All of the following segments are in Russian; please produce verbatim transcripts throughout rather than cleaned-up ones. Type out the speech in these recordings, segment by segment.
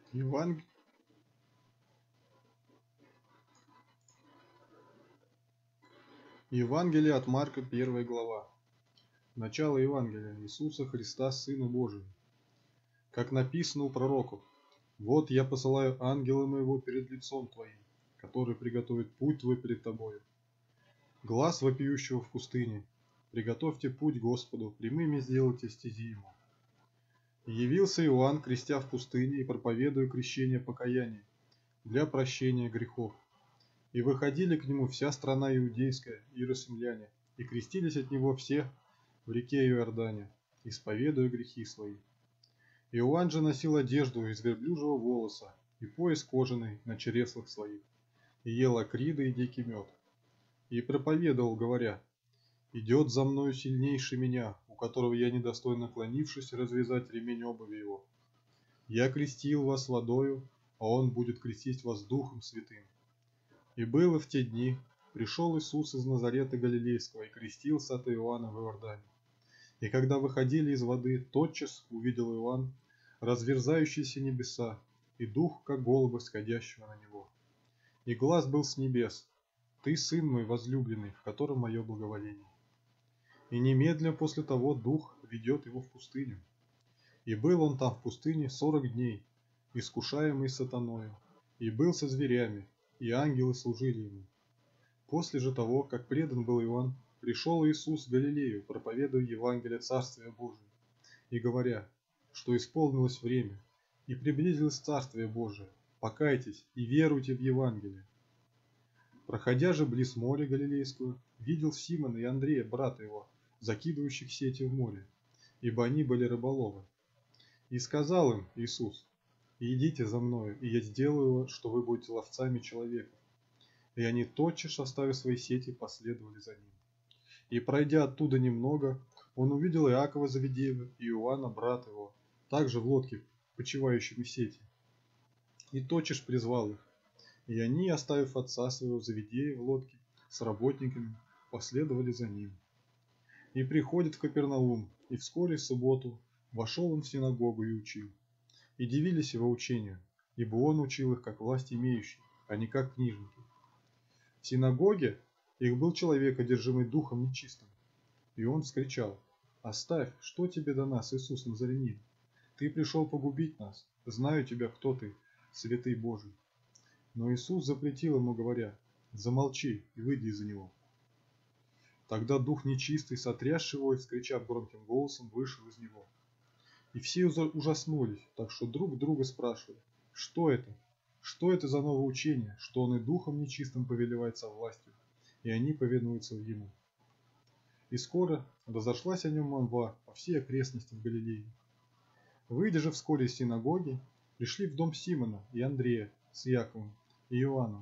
Еванг... Евангелие от Марка, первая глава. Начало Евангелия Иисуса Христа, Сына Божия. Как написано у пророков: «Вот я посылаю ангела моего перед лицом твоим, который приготовит путь твой перед тобою. Глас вопиющего в пустыне: приготовьте путь Господу, прямыми сделайте стези ему». И явился Иоанн, крестя в пустыне и проповедуя крещение покаяния для прощения грехов. И выходили к нему вся страна иудейская, иерусалимляне, и крестились от него все в реке Иордане, исповедуя грехи свои. Иоанн же носил одежду из верблюжьего волоса и пояс кожаный на чреслах своих, и ел акриды и дикий мед. И проповедовал, говоря: «Идет за мною сильнейший меня, у которого я недостоин, наклонившись, развязать ремень обуви его. Я крестил вас водою, а он будет крестить вас Духом Святым». И было в те дни, пришел Иисус из Назарета Галилейского и крестился от Иоанна в Иордане. И когда выходили из воды, тотчас увидел Иоанн разверзающиеся небеса и дух, как голуба, сходящего на него. И глас был с небес: «Ты, Сын мой возлюбленный, в котором мое благоволение». И немедленно после того дух ведет его в пустыню. И был он там в пустыне сорок дней, искушаемый сатаною, и был со зверями, и ангелы служили ему. После же того, как предан был Иоанн, пришел Иисус в Галилею, проповедуя Евангелие Царствия Божия, и говоря, что исполнилось время, и приблизилось Царствие Божие, покайтесь и веруйте в Евангелие. Проходя же близ моря Галилейского, видел Симона и Андрея, брата его, закидывающих сети в море, ибо они были рыболовы. И сказал им Иисус: «Идите за мною, и я сделаю, что вы будете ловцами человеков». И они тотчас, оставив свои сети, последовали за ним. И пройдя оттуда немного, он увидел Иакова Завидеева и Иоанна, брата его, также в лодке, почивающими в сети. И тотчас призвал их. И они, оставив отца своего Завидея в лодке с работниками, последовали за ним. И приходит в Капернаум, и вскоре в субботу вошел он в синагогу и учил. И дивились его учению, ибо он учил их как власть имеющий, а не как книжники. В синагоге их был человек, одержимый духом нечистым, и он вскричал: «Оставь, что тебе до нас, Иисус Назарянин? Ты пришел погубить нас, знаю тебя, кто ты, святый Божий». Но Иисус запретил ему, говоря: «Замолчи и выйди из него». Тогда дух нечистый, сотрясший его и вскричав громким голосом, вышел из него. И все ужаснулись, так что друг друга спрашивали: «Что это? Что это за новое учение, что он и духом нечистым повелевает со властью, и они повинуются ему?» И скоро разошлась о нем молва по всей окрестности в Галилее. Выйдя же вскоре из синагоги, пришли в дом Симона и Андрея с Яковом и Иоанном.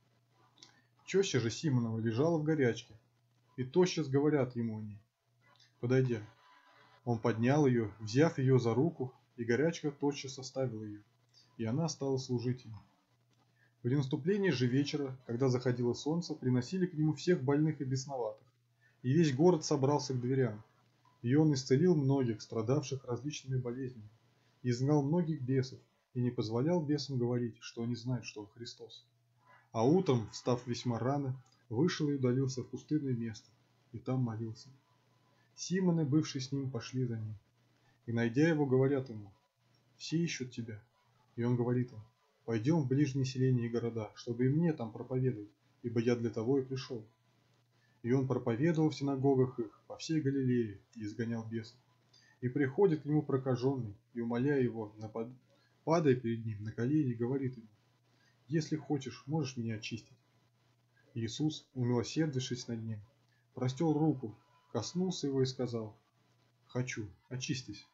Теща же Симонова лежала в горячке, и тотчас говорят ему они, подойдя. Он поднял ее, взяв ее за руку, и горячка тотчас оставила ее, и она стала служить ему. При наступлении же вечера, когда заходило солнце, приносили к нему всех больных и бесноватых, и весь город собрался к дверям. И он исцелил многих, страдавших различными болезнями, и изгнал многих бесов, и не позволял бесам говорить, что они знают, что он Христос. А утром, встав весьма рано, вышел и удалился в пустынное место, и там молился. Симоны, бывшие с ним, пошли за ним. И, найдя его, говорят ему: «Все ищут тебя». И он говорит им: «Пойдем в ближние селения и города, чтобы и мне там проповедовать, ибо я для того и пришел». И он проповедовал в синагогах их по всей Галилее и изгонял бесов. И приходит к нему прокаженный, и, умоляя его, напад... падая перед ним на колени, говорит ему: «Если хочешь, можешь меня очистить». Иисус, умилосердившись над ним, простер руку, коснулся его и сказал: «Хочу, очистись».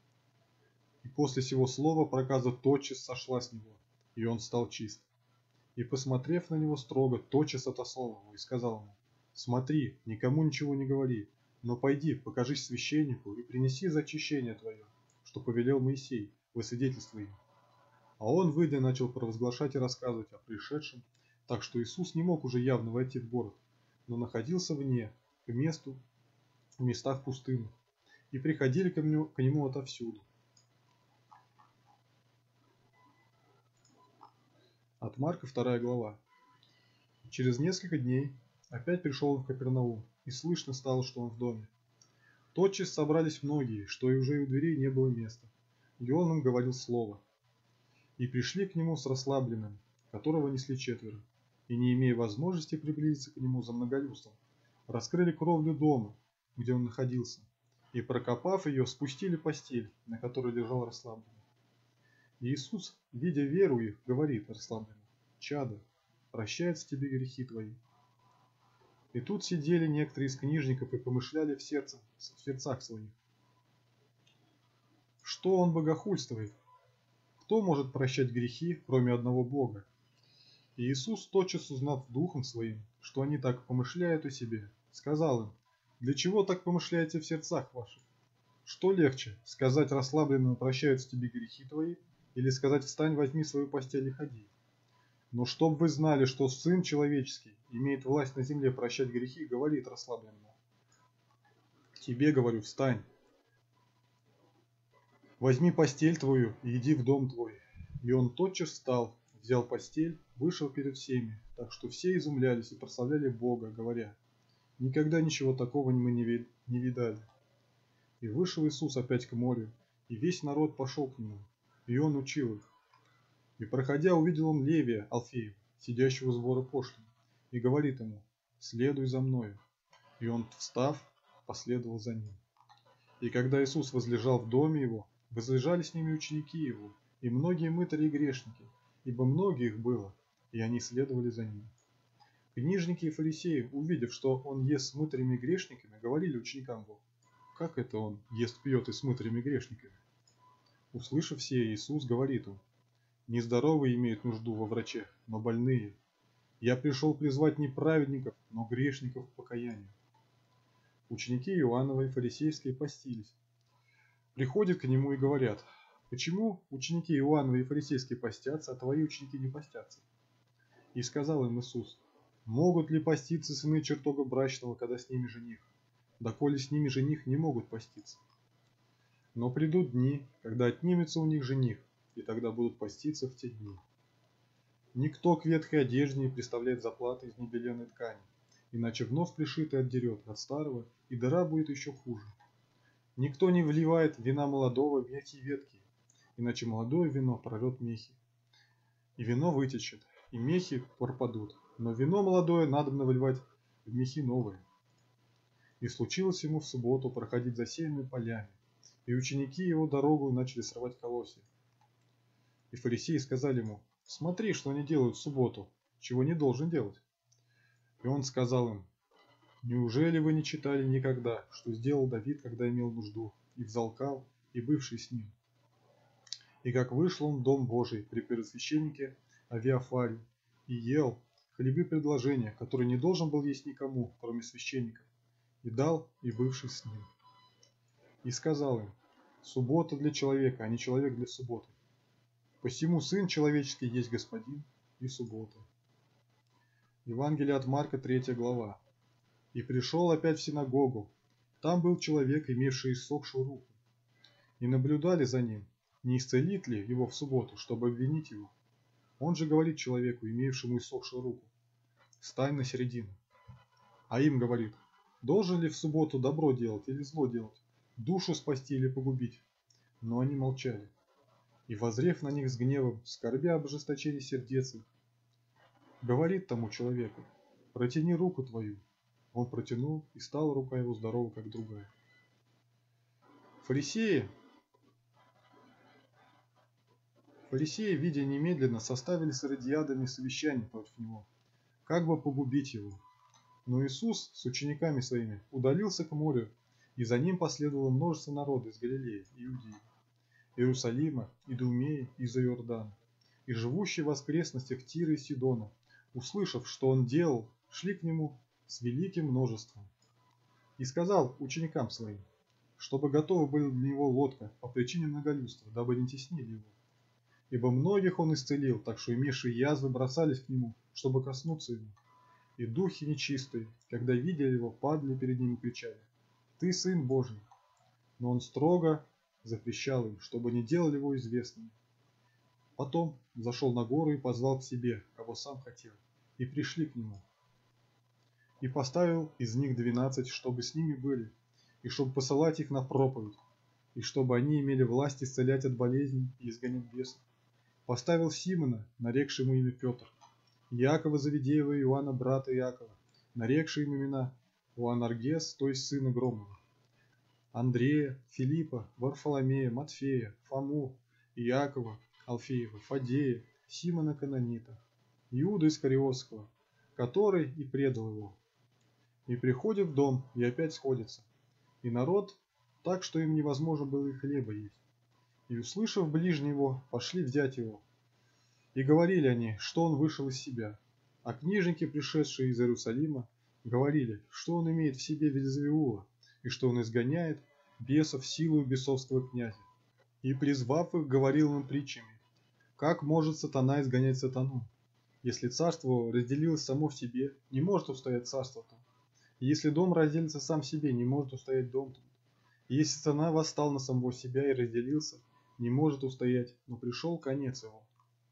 И после сего слова проказа тотчас сошла с него, и он стал чист. И, посмотрев на него строго, тотчас отослал его и сказал ему: «Смотри, никому ничего не говори, но пойди, покажись священнику и принеси за очищение твое, что повелел Моисей, во свидетельство им». А он, выйдя, начал провозглашать и рассказывать о пришедшем, так что Иисус не мог уже явно войти в город, но находился вне, к месту, в местах пустынных, и приходили к нему, к нему отовсюду. От Марка вторая глава. Через несколько дней опять пришел он в Капернаум, и слышно стало, что он в доме. Тотчас собрались многие, что и уже и у дверей не было места, и он им говорил слово. И пришли к нему с расслабленным, которого несли четверо, и, не имея возможности приблизиться к нему за многолюдством, раскрыли кровлю дома, где он находился, и, прокопав ее, спустили постель, на которой лежал расслабленный. И Иисус, видя веру их, говорит расслабленному: «Чадо, прощаются тебе грехи твои». И тут сидели некоторые из книжников и помышляли в, сердце, в сердцах своих: что он богохульствует? Кто может прощать грехи, кроме одного Бога? И Иисус, тотчас узнав духом своим, что они так помышляют о себе, сказал им: для чего так помышляете в сердцах ваших? Что легче, сказать расслабленному: прощаются тебе грехи твои, или сказать: встань, возьми свою постель и ходи? Но чтоб вы знали, что Сын Человеческий имеет власть на земле прощать грехи, говорит расслабленному: тебе, говорю, встань, возьми постель твою и иди в дом твой. И он тотчас встал, взял постель, вышел перед всеми, так что все изумлялись и прославляли Бога, говоря: никогда ничего такого мы не видали. И вышел Иисус опять к морю, и весь народ пошел к нему, и он учил их. И, проходя, увидел он Левия Алфеева, сидящего с двора пошлин, и говорит ему: следуй за мною. И он, встав, последовал за ним. И когда Иисус возлежал в доме его, возлежали с ними ученики его, и многие мытари и грешники, ибо многие их было, и они следовали за ним. Книжники и фарисеи, увидев, что он ест с мытарями и грешниками, говорили ученикам его: как это он ест, пьет и с мытарями и грешниками? Услышав сие, Иисус говорит им: нездоровые имеют нужду во враче, но больные. Я пришел призвать не праведников, но грешников к покаянию. Ученики Иоаннова и фарисейские постились. Приходят к нему и говорят: почему ученики Иоаннова и фарисейские постятся, а твои ученики не постятся? И сказал им Иисус: могут ли поститься сыны чертога брачного, когда с ними жених? Доколе с ними жених, не могут поститься. Но придут дни, когда отнимется у них жених, и тогда будут поститься в те дни. Никто к ветхой одежде не приставляет заплаты из небеленой ткани, иначе вновь пришитый отдерет от старого, и дыра будет еще хуже. Никто не вливает вина молодого в мехи ветки, иначе молодое вино прорвет мехи, и вино вытечет, и мехи пропадут, но вино молодое надобно выливать в мехи новые. И случилось ему в субботу проходить засеянными полями, и ученики его дорогу начали срывать колосья. И фарисеи сказали ему: смотри, что они делают в субботу, чего не должен делать. И он сказал им: неужели вы не читали никогда, что сделал Давид, когда имел нужду, и взалкал, и бывший с ним? И как вышел он в дом Божий при первосвященнике Авиафаре, и ел хлебы предложения, которые не должен был есть никому, кроме священников, и дал и бывший с ним. И сказал им: суббота для человека, а не человек для субботы. Посему Сын Человеческий есть Господин и суббота. Евангелие от Марка, третья глава. И пришел опять в синагогу. Там был человек, имевший иссохшую руку. И наблюдали за ним, не исцелит ли его в субботу, чтобы обвинить его. Он же говорит человеку, имевшему иссохшую руку: стань на середину. А им говорит: должен ли в субботу добро делать или зло делать, душу спасти или погубить? Но они молчали. И, воззрев на них с гневом, скорбя об ожесточении сердец их, говорит тому человеку: протяни руку твою. Он протянул, и стала рука его здорова, как другая. Фарисеи, Фарисеи, видя немедленно, составили с иродиадами совещание против него, как бы погубить его. Но Иисус с учениками своими удалился к морю, и за ним последовало множество народа из Галилеи, Иудеи, Иерусалима, Идумеи и за Иордана, и живущие в окрестностях Тира и Сидона, услышав, что он делал, шли к нему с великим множеством. И сказал ученикам своим, чтобы готовы были для него лодка по причине многолюдства, дабы не теснили его. Ибо многих он исцелил, так что имевшие язвы бросались к нему, чтобы коснуться его. И духи нечистые, когда видели его, падали перед ним и кричали: ты Сын Божий. Но он строго запрещал им, чтобы не делали его известным. Потом зашел на гору и позвал к себе, кого сам хотел, и пришли к нему. И поставил из них двенадцать, чтобы с ними были, и чтобы посылать их на проповедь, и чтобы они имели власть исцелять от болезней и изгонять бесов. Поставил Симона, нарекший ему имя Петр, Иакова Завидеева и Иоанна, брата Иакова, нарекший им имена Уанаргес, то есть сына Громова, Андрея, Филиппа, Варфоломея, Матфея, Фому, Иакова, Алфеева, Фадея, Симона Канонита, Иуда Искариотского, который и предал его. И приходит в дом, и опять сходится. И народ так, что им невозможно было и хлеба есть. И, услышав ближнего, пошли взять его. И говорили они, что он вышел из себя. А книжники, пришедшие из Иерусалима, говорили, что он имеет в себе Вельзевула, и что он изгоняет бесов силою бесовского князя. И, призвав их, говорил им притчами, как может сатана изгонять сатану? Если царство разделилось само в себе, не может устоять царство там. И если дом разделится сам в себе, не может устоять дом там. И если сатана восстал на самого себя и разделился, не может устоять, но пришел конец его.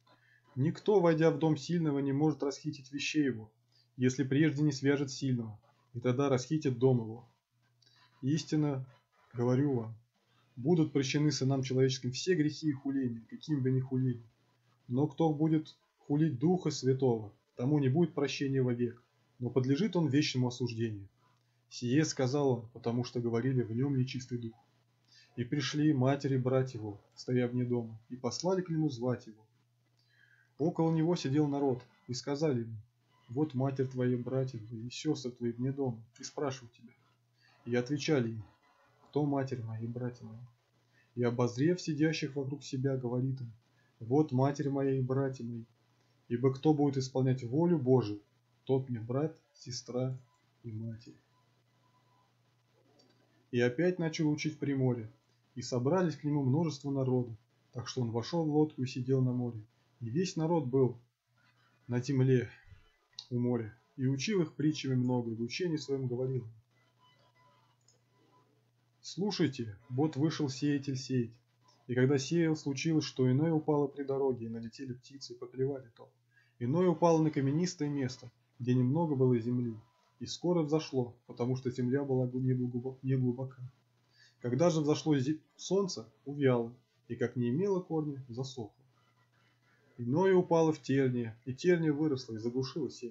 Никто, войдя в дом сильного, не может расхитить вещей его, если прежде не свяжет сильного, и тогда расхитит дом его. Истинно говорю вам, будут прощены сынам человеческим все грехи и хуления, каким бы ни хулили. Но кто будет хулить Духа Святого, тому не будет прощения вовек, но подлежит он вечному осуждению. Сие сказал он, потому что говорили в нем нечистый дух. И пришли матери брать его, стоя вне дома, и послали к нему звать его. Около него сидел народ, и сказали ему, вот матерь твоя, братья твои и сестры твои вне дома, и спрашивают тебя. И отвечали им, кто матерь моя и братья мои? И обозрев сидящих вокруг себя, говорит им, вот матерь моя и братья мои, ибо кто будет исполнять волю Божию, тот мне брат, сестра и матерь. И опять начал учить при море, и собрались к нему множество народу, так что он вошел в лодку и сидел на море. И весь народ был на земле у моря, и учил их притчами много, и в учении своем говорил. Слушайте, вот вышел сеятель сеять. И когда сеял, случилось, что иное упало при дороге, и налетели птицы, и поклевали то. Иное упало на каменистое место, где немного было земли, и скоро взошло, потому что земля была не глубока. Когда же взошло солнце, увяло, и как не имело корня, засохло. Иное упало в тернии, и терния выросла и заглушила семя.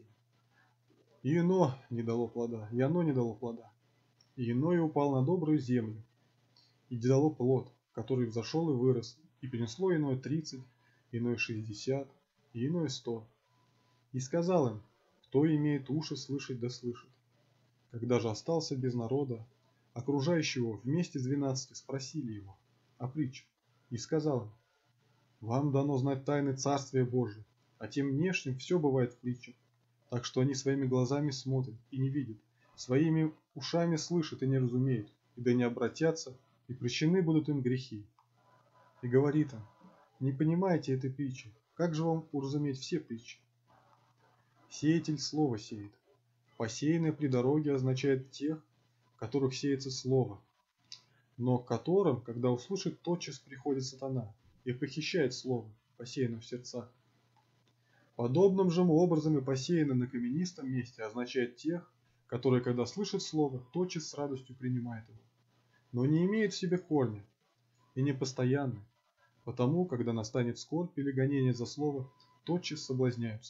И ино не дало плода, и оно не дало плода. И иное упало на добрую землю, и дало плод, который взошел и вырос, и принесло иное тридцать, иное шестьдесят, и иное сто. И сказал им, кто имеет уши слышать, да слышит. Когда же остался без народа, окружающего вместе с двенадцатью спросили его о притчах, и сказал им, вам дано знать тайны Царствия Божия, а тем внешним все бывает в притчах, так что они своими глазами смотрят и не видят, своими ушами слышат и не разумеют, и да не обратятся, и прощены будут им грехи. И говорит им, не понимаете этой притчи, как же вам уразуметь все притчи? Сеятель слово сеет. Посеянное при дороге означает тех, в которых сеется слово, но к которым, когда услышит, тотчас приходит сатана и похищает слово, посеянное в сердцах. Подобным же образом и посеянное на каменистом месте означает тех, которые, когда слышат слово, тотчас с радостью принимают его, но не имеют в себе корня и не постоянны, потому, когда настанет скорбь или гонение за слово, тотчас соблазняются.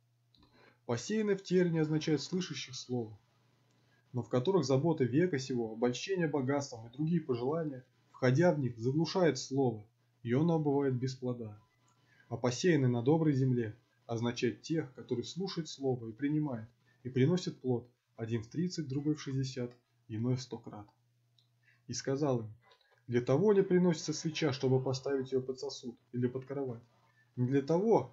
Посеянное в тернии означает слышащих слово, но в которых заботы века сего, обольщение богатством и другие пожелания, входя в них, заглушает слово, и оно бывает без плода. А посеянный на доброй земле означает тех, которые слушают слово и принимают, и приносят плод, один в тридцать, другой в шестьдесят, иной в сто крат. И сказал им, для того ли приносится свеча, чтобы поставить ее под сосуд или под кровать? Не для того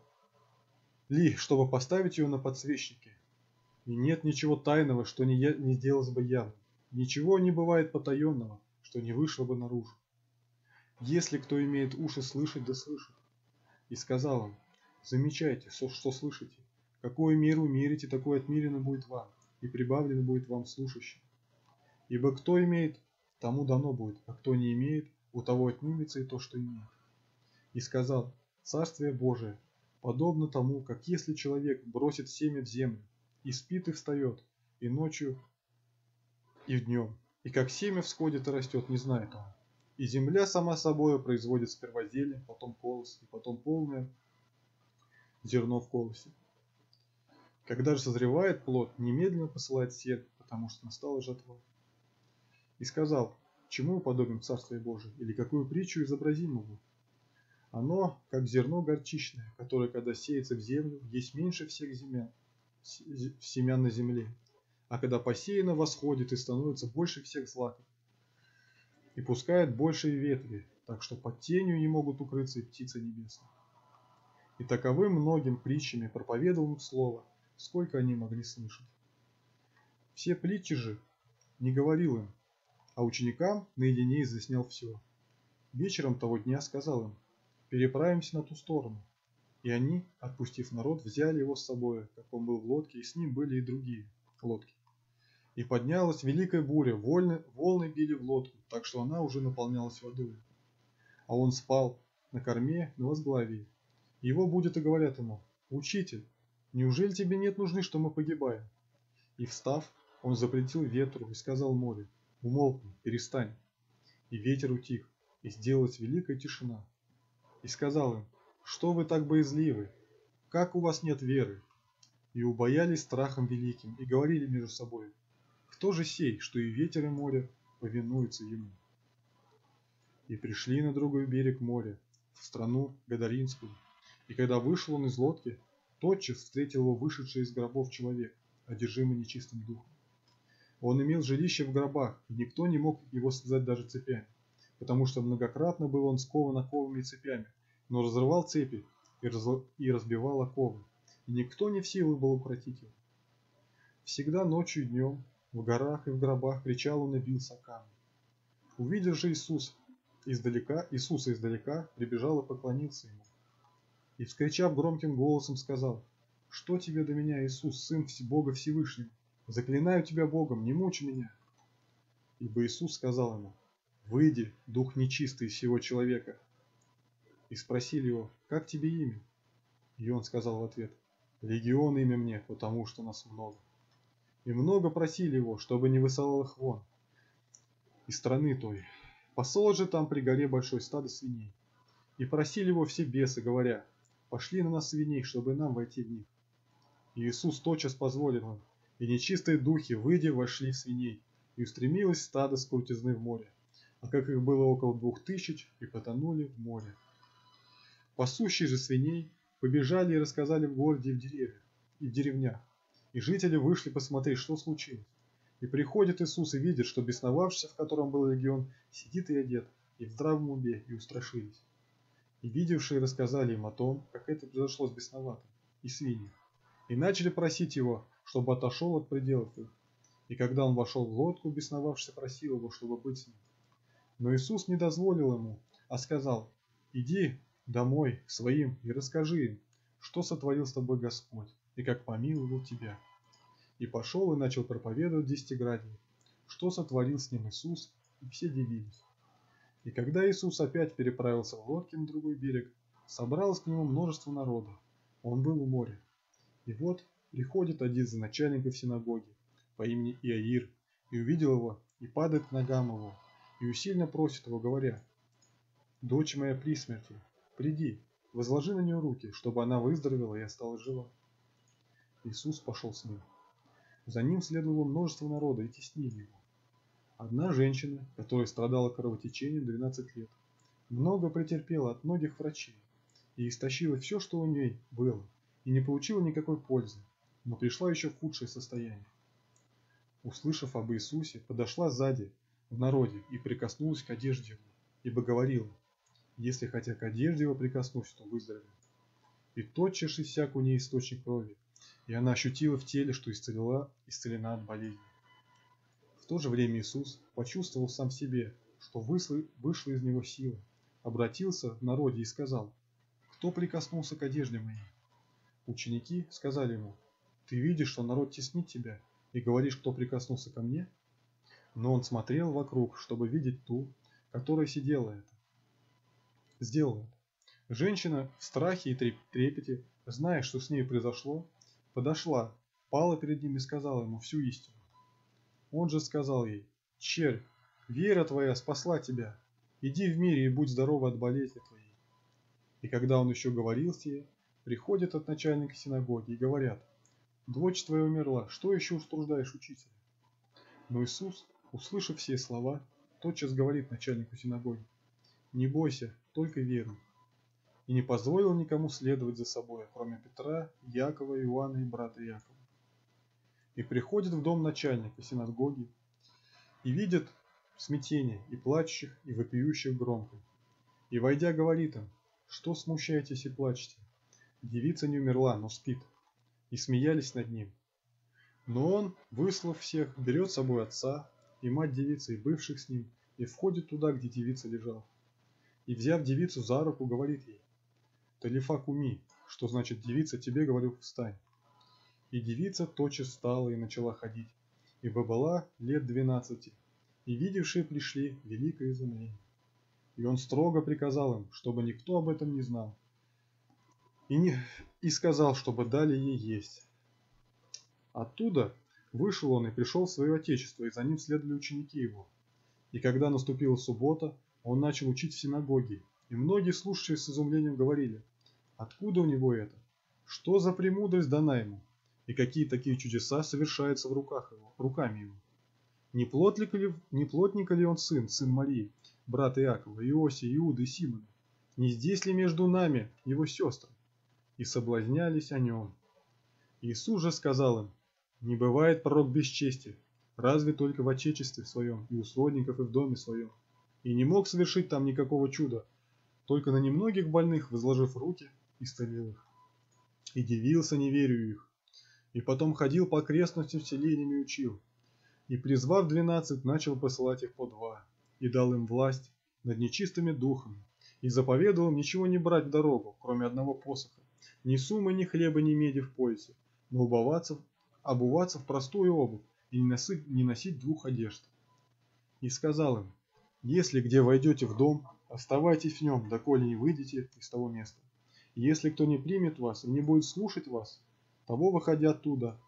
ли, чтобы поставить ее на подсвечнике? И нет ничего тайного, что не, я, не сделалось бы явно. Ничего не бывает потаенного, что не вышло бы наружу. Если кто имеет уши слышать, да слышит. И сказал он, замечайте, что, что слышите. Какую меру мерите, такое отмерено будет вам, и прибавлено будет вам слушающим. Ибо кто имеет, тому дано будет, а кто не имеет, у того отнимется и то, что имеет. И сказал, Царствие Божие подобно тому, как если человек бросит семя в землю, и спит и встает, и ночью, и днем, и как семя всходит и растет, не знает он. И земля сама собой производит сперва зелень, потом колос, и потом полное зерно в колосе. Когда же созревает плод, немедленно посылает сев, потому что настала жатва. И сказал: чему уподобим Царствие Божие, или какую притчу изобразим его? Оно, как зерно горчичное, которое, когда сеется в землю, есть меньше всех семян, семян на земле, а когда посеяно, восходит и становится больше всех злаков, и пускает большие ветви, так что под тенью не могут укрыться и птицы небесные. И таковым многим притчами проповедовал им слово, сколько они могли слышать. Все притчи же не говорил им, а ученикам наедине изъяснял все. Вечером того дня сказал им: переправимся на ту сторону. И они, отпустив народ, взяли его с собой, как он был в лодке, и с ним были и другие лодки. И поднялась великая буря, волны, волны били в лодку, так что она уже наполнялась водой. А он спал на корме на возглавии. Его будет и говорят ему: учитель, неужели тебе нет нужды, что мы погибаем? И встав, он запретил ветру и сказал морю: умолкни, перестань. И ветер утих, и сделалась великая тишина. И сказал им: что вы так боязливы? Как у вас нет веры? И убоялись страхом великим, и говорили между собой: кто же сей, что и ветер, и море повинуются ему? И пришли на другой берег моря, в страну Гадаринскую. И когда вышел он из лодки, тотчас встретил его вышедший из гробов человек, одержимый нечистым духом. Он имел жилище в гробах, и никто не мог его связать даже цепями, потому что многократно был он скован оковами и цепями, но разрывал цепи и, раз... и разбивал оковы, и никто не в силах был укротить его. Всегда ночью и днем в горах и в гробах кричал он и бился о камни. Увидев же Иисус издалека, Иисуса издалека, прибежал и поклонился ему. И, вскричав громким голосом, сказал: что тебе до меня, Иисус, Сын Бога Всевышнего? Заклинаю тебя Богом, не мучи меня. Ибо Иисус сказал ему: выйди, дух нечистый из сего человека. И спросили его: как тебе имя? И он сказал в ответ: легион имя мне, потому что нас много. И много просили его, чтобы не высылал их вон из страны той. Посол же там при горе большое стадо свиней. И просили его все бесы, говоря: пошли на нас свиней, чтобы нам войти в них. И Иисус тотчас позволил им, и нечистые духи, выйдя, вошли в свиней, и устремилось стадо с крутизны в море, а как их было около двух тысяч, и потонули в море. Пасущие же свиней побежали и рассказали в городе и в деревнях, и в деревнях, и жители вышли посмотреть, что случилось. И приходит Иисус и видит, что бесновавшийся, в котором был легион, сидит и одет, и в здравом уме, и устрашились. И видевшие рассказали им о том, как это произошло с бесноватым и свиньей, и начали просить его, чтобы отошел от пределов их. И когда он вошел в лодку, бесновавшийся просил его, чтобы быть с ним. Но Иисус не дозволил ему, а сказал: иди домой к своим и расскажи им, что сотворил с тобой Господь, и как помиловал тебя. И пошел и начал проповедовать в Десятиградии, что сотворил с ним Иисус, и все дивились. И когда Иисус опять переправился в лодке на другой берег, собралось к нему множество народа. Он был у моря. И вот приходит один из начальников синагоги по имени Иаир, и увидел его, и падает к ногам его, и усильно просит его, говоря: дочь моя при смерти, приди, возложи на нее руки, чтобы она выздоровела и осталась жива. Иисус пошел с ним. За ним следовало множество народа и теснили его. Одна женщина, которая страдала кровотечением двенадцать лет, много претерпела от многих врачей и истощила все, что у ней было, и не получила никакой пользы, но пришла еще в худшее состояние. Услышав об Иисусе, подошла сзади в народе и прикоснулась к одежде его, ибо говорила: если хотя к одежде его прикоснусь, то выздоровею. И тотчас иссяк у ней источник крови, и она ощутила в теле, что исцелена, исцелена от болезни. В то же время Иисус почувствовал сам в себе, что вышла, вышла из него сила, обратился в народе и сказал: кто прикоснулся к одежде моей? Ученики сказали ему: ты видишь, что народ теснит тебя, и говоришь, кто прикоснулся ко мне? Но он смотрел вокруг, чтобы видеть ту, которая сидела это. Сделала это. Женщина в страхе и трепете, зная, что с ней произошло, подошла, пала перед ним и сказала ему всю истину. Он же сказал ей: «Червь, вера твоя спасла тебя, иди в мире и будь здорова от болезни твоей». И когда он еще говорил сие, приходят от начальника синагоги и говорят: «Дочь твоя умерла, что еще утруждаешь учителя?» Но Иисус, услышав все слова, тотчас говорит начальнику синагоги: «Не бойся, только веруй». И не позволил никому следовать за собой, кроме Петра, Якова, Иоанна и брата Якова. И приходит в дом начальника синагоги, и видит смятение, и плачущих, и вопиющих громко. И, войдя, говорит им: «Что смущаетесь и плачете? Девица не умерла, но спит». И смеялись над ним. Но он, выслав всех, берет с собой отца и мать девицы, и бывших с ним, и входит туда, где девица лежала. И, взяв девицу за руку, говорит ей: «Талифа куми», что значит: «Девица, тебе говорю, встань». И девица тотчас встала и начала ходить, ибо была лет двенадцати, и видевшие пришли великое изумление. И он строго приказал им, чтобы никто об этом не знал, и, не, и сказал, чтобы дали ей есть. Оттуда вышел он и пришел в свое отечество, и за ним следовали ученики его. И когда наступила суббота, он начал учить в синагоге, и многие, слушавшие с изумлением, говорили: «Откуда у него это? Что за премудрость дана ему? И какие такие чудеса совершаются в руках его, руками его? Не плотник ли, не плотника ли он сын, сын Марии, брата Иакова, Иосия, Иуды и Симона? Не здесь ли между нами его сестры?» И соблазнялись о нем. Иисус же сказал им: «Не бывает пророк без чести, разве только в отечестве своем, и у сродников, и в доме своем». И не мог совершить там никакого чуда, только на немногих больных, возложив руки, исцелил их. И дивился неверию их. И потом ходил по окрестностям селениями и учил. И, призвав двенадцать, начал посылать их по два, и дал им власть над нечистыми духами, и заповедовал им ничего не брать в дорогу, кроме одного посоха, ни суммы, ни хлеба, ни меди в поясе, но убываться, обуваться в простую обувь, и не носить, не носить двух одежд. И сказал им: «Если где войдете в дом, оставайтесь в нем, доколе не выйдете из того места. И если кто не примет вас и не будет слушать вас, того выходя оттуда,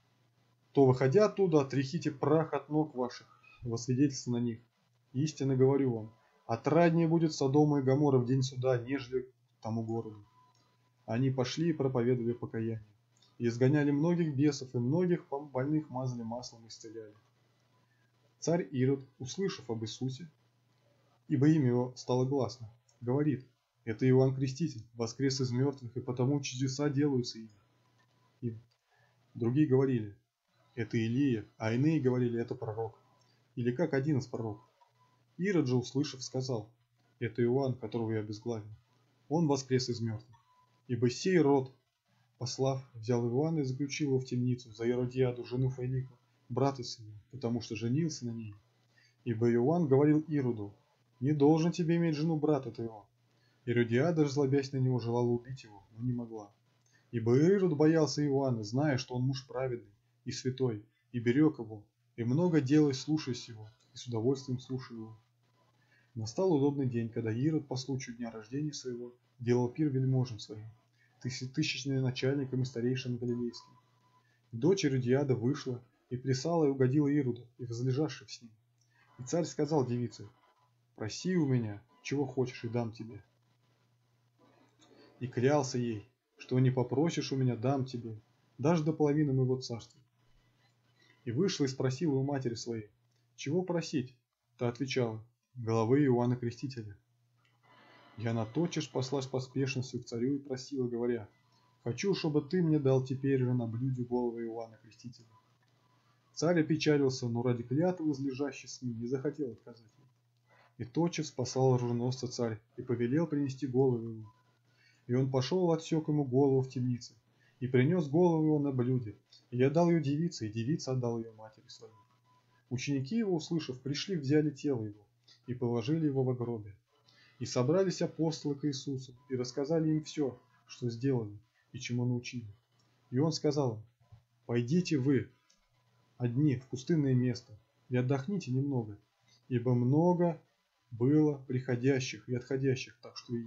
то, выходя оттуда, отряхите прах от ног ваших, во свидетельство на них. Истинно говорю вам, отраднее будет Содома и Гоморра в день суда, нежели тому городу». Они пошли и проповедовали покаяние, и изгоняли многих бесов, и многих больных мазали маслом и исцеляли. Царь Ирод, услышав об Иисусе, ибо имя его стало гласно, говорит: «Это Иоанн Креститель, воскрес из мертвых, и потому чудеса делаются им». И другие говорили: «Это Илия», а иные говорили: «Это пророк», или как один из пророков. Ирод же, услышав, сказал: «Это Иоанн, которого я обезглавил. Он воскрес из мертвых». Ибо сей род, послав, взял Иоанна и заключил его в темницу за Иродиаду, жену Фаилипа, брата своего, потому что женился на ней. Ибо Иоанн говорил Ироду: «Не должен тебе иметь жену брата твоего». Иродиада же, злобясь на него, желала убить его, но не могла. Ибо Ирод боялся Иоанна, зная, что он муж праведный и святой, и берег его, и много делай, слушаясь его, и с удовольствием слушал его. Настал удобный день, когда Ирод по случаю дня рождения своего делал пир вельможам своим, тысячным начальникам и старейшинам галилейским. Дочь Иродиада вышла и плясала и угодила Ироду, и возлежавших с ним. И царь сказал девице: «Проси у меня, чего хочешь, и дам тебе». И клялся ей, что не попросишь у меня, дам тебе, даже до половины моего царства. И вышла и спросила у матери своей: «Чего просить?» Та отвечала: «Головы Иоанна Крестителя». И она тотчас послась поспешностью к царю и просила, говоря: «Хочу, чтобы ты мне дал теперь же на блюде голову Иоанна Крестителя». Царь опечалился, но ради клятвы, возлежащей с ним, не захотел отказать ей. И тотчас послал оруженосца царь и повелел принести голову его. И он пошел, отсек ему голову в темнице, и принес голову его на блюде, и отдал ее девице, и девица отдала ее матери своей. Ученики его, услышав, пришли, взяли тело его и положили его во гробе. И собрались апостолы к Иисусу и рассказали им все, что сделали и чему научили. И он сказал им: «Пойдите вы одни в пустынное место и отдохните немного, ибо много было приходящих и отходящих, так что и есть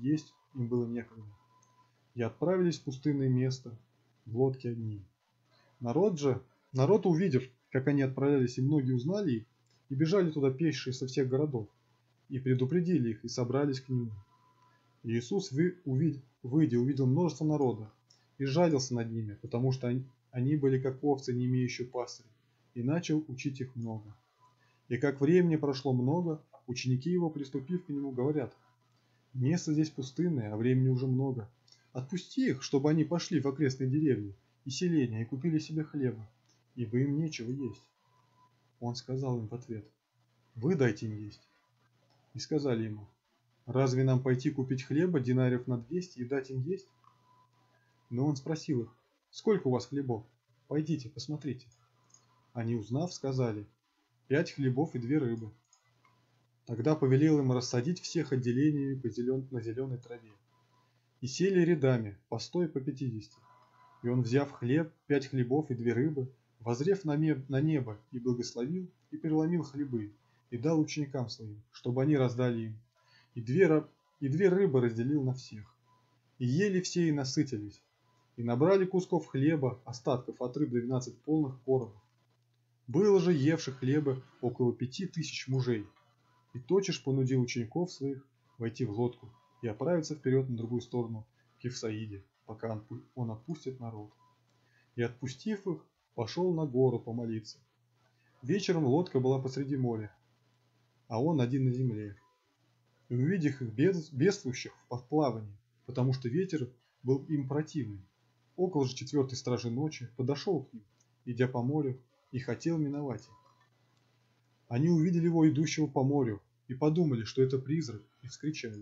им было некогда, и отправились в пустынное место в лодке одни. Народ же, народ, увидев, как они отправлялись, и многие узнали их, и бежали туда пешие со всех городов, и предупредили их, и собрались к нему. И Иисус, вы, увид, выйдя, увидел множество народа, и жалился над ними, потому что они, они были как овцы, не имеющие пастыря, и начал учить их много. И как времени прошло много, ученики его, приступив к нему, говорят: «Место здесь пустынное, а времени уже много. Отпусти их, чтобы они пошли в окрестные деревни и селения и купили себе хлеба, ибо им нечего есть». Он сказал им в ответ: «Вы дайте им есть». И сказали ему: «Разве нам пойти купить хлеба динариев на двести и дать им есть?» Но он спросил их: «Сколько у вас хлебов? Пойдите, посмотрите». Они, узнав, сказали: «Пять хлебов и две рыбы». Тогда повелел им рассадить всех отделениями по зелен... на зеленой траве. И сели рядами, по сто и по пятидесяти. И он, взяв хлеб, пять хлебов и две рыбы, воззрев на, меб... на небо, и благословил, и переломил хлебы, и дал ученикам своим, чтобы они раздали им. И две, раб... и две рыбы разделил на всех. И ели все и насытились. И набрали кусков хлеба, остатков от рыб двенадцать полных коробов. Было же евших хлеба около пяти тысяч мужей. И тотчас понудил учеников своих войти в лодку и отправиться вперед на другую сторону к Евсаиде, пока он отпустит народ. И, отпустив их, пошел на гору помолиться. Вечером лодка была посреди моря, а он один на земле. И, увидев их бедствующих в подплавании, потому что ветер был им противный, около же четвертой стражи ночи подошел к ним, идя по морю, и хотел миновать их. Они увидели его, идущего по морю, и подумали, что это призрак, и вскричали.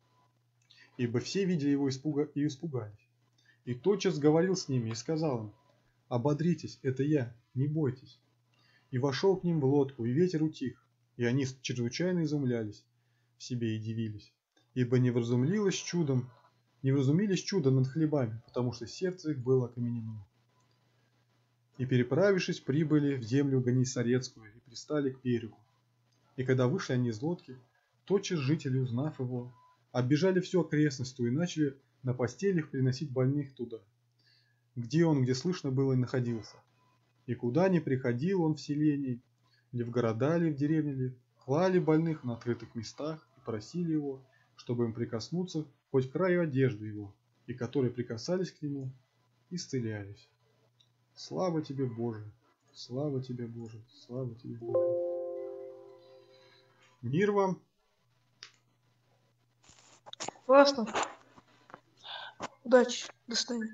Ибо все видели его испуга... и испугались. И тотчас говорил с ними и сказал им: «Ободритесь, это я, не бойтесь». И вошел к ним в лодку, и ветер утих, и они чрезвычайно изумлялись в себе и дивились, ибо не вразумилось чудом, не вразумились чудом над хлебами, потому что сердце их было окаменено. И, переправившись, прибыли в землю Ганисарецкую и пристали к берегу. И когда вышли они из лодки, тотчас жители, узнав его, оббежали всю окрестность и начали на постелях приносить больных туда, где он, где слышно было, и находился. И куда ни приходил он в селении, ли в города, ли в деревне, ли, клали больных на открытых местах и просили его, чтобы им прикоснуться хоть к краю одежды его, и которые прикасались к нему, исцелялись. Слава тебе, Боже! Слава тебе, Боже! Слава тебе, Боже! Мир вам! Классно. Удачи. До свидания.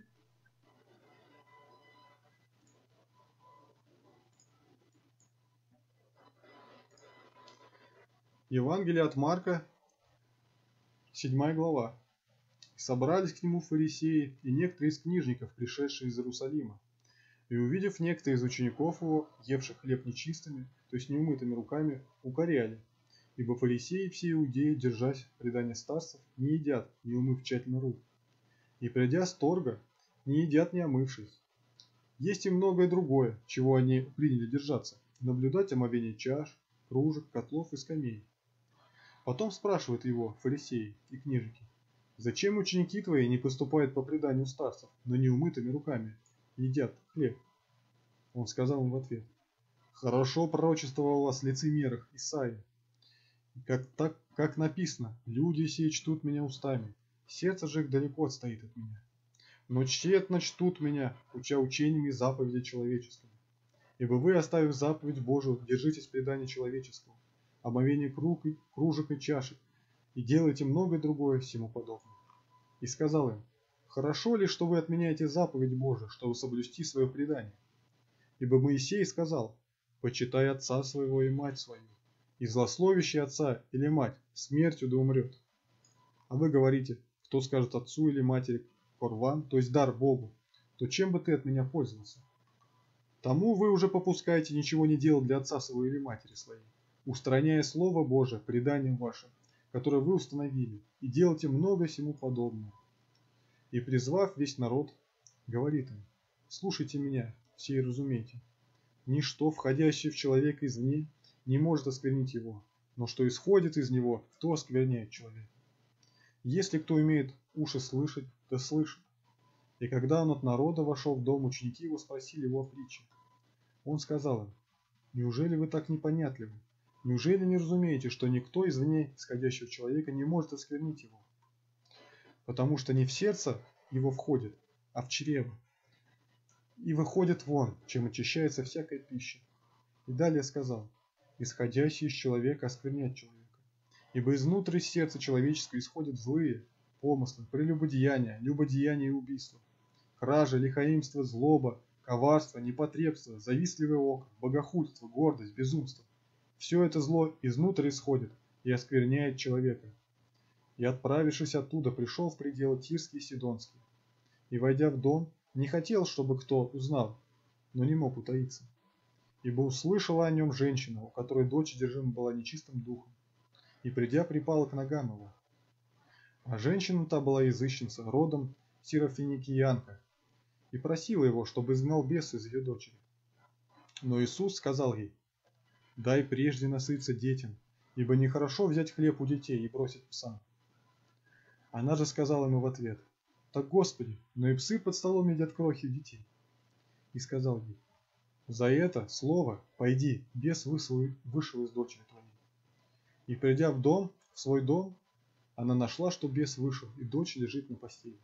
Евангелие от Марка, седьмая глава. Собрались к нему фарисеи и некоторые из книжников, пришедшие из Иерусалима. И, увидев некоторые из учеников его, евших хлеб нечистыми, то есть неумытыми руками, укоряли. Ибо фарисеи все иудеи, держась предания старцев, не едят, не умыв тщательно рук. И, придя с торга, не едят, не омывшись. Есть и многое другое, чего они приняли держаться, наблюдать омовение чаш, кружек, котлов и скамей. Потом спрашивают его фарисеи и книжники: «Зачем ученики твои не поступают по преданию старцев, но неумытыми руками едят хлеб?» Он сказал им в ответ: «Хорошо пророчествовал о вас лицемерах Исаия. Как, так, как написано: люди сии чтут меня устами, сердце же их далеко отстоит от меня. Но тщетно чтут меня, уча учениями заповеди человеческими. Ибо вы, оставив заповедь Божию, держитесь предания человеческого, омовение круг, кружек и чашек, и делаете многое другое всему подобное». И сказал им: «Хорошо ли, что вы отменяете заповедь Божию, чтобы соблюсти свое предание? Ибо Моисей сказал: почитай отца своего и мать свою, и злословящий отца или мать смертью да умрет. А вы говорите: кто скажет отцу или матери корван, то есть дар Богу, то чем бы ты от меня пользовался? Тому вы уже попускаете ничего не делать для отца своего или матери своей, устраняя Слово Божие преданием вашим, которое вы установили, и делайте много сему подобного». И, призвав весь народ, говорит им: «Слушайте меня, все и разумейте. Ничто, входящее в человека извне, не может осквернить его, но что исходит из него, то оскверняет человека. Если кто имеет уши слышать, да слышит. И когда он от народа вошел в дом, ученики его спросили его о притче. Он сказал им: неужели вы так непонятливы? Неужели не разумеете, что никто извне исходящего человека не может осквернить его? Потому что не в сердце его входит, а в чрево. И выходит вон, чем очищается всякая пища. И далее сказал: исходящий из человека оскверняет человека. Ибо изнутри сердца человеческого исходят злые помыслы, прелюбодеяния, любодеяния и убийства, кража, лихаимство, злоба, коварство, непотребство, завистливый око, богохульство, гордость, безумство. Все это зло изнутри исходит и оскверняет человека. И, отправившись оттуда, пришел в пределы Тирские и Сидонские. И, войдя в дом, не хотел, чтобы кто узнал, но не мог утаиться. Ибо услышала о нем женщина, у которой дочь одержима была нечистым духом, и, придя, припала к ногам его. А женщина та была язычница, родом сирофиникиянка, и просила его, чтобы изгнал беса из ее дочери. Но Иисус сказал ей: дай прежде насыться детям, ибо нехорошо взять хлеб у детей и бросить псам. Она же сказала ему в ответ: так, Господи, но и псы под столом едят крохи детей. И сказал ей: за это слово пойди, бес вышел, вышел из дочери твоей. И, придя в дом, в свой дом, она нашла, что бес вышел, и дочь лежит на постели.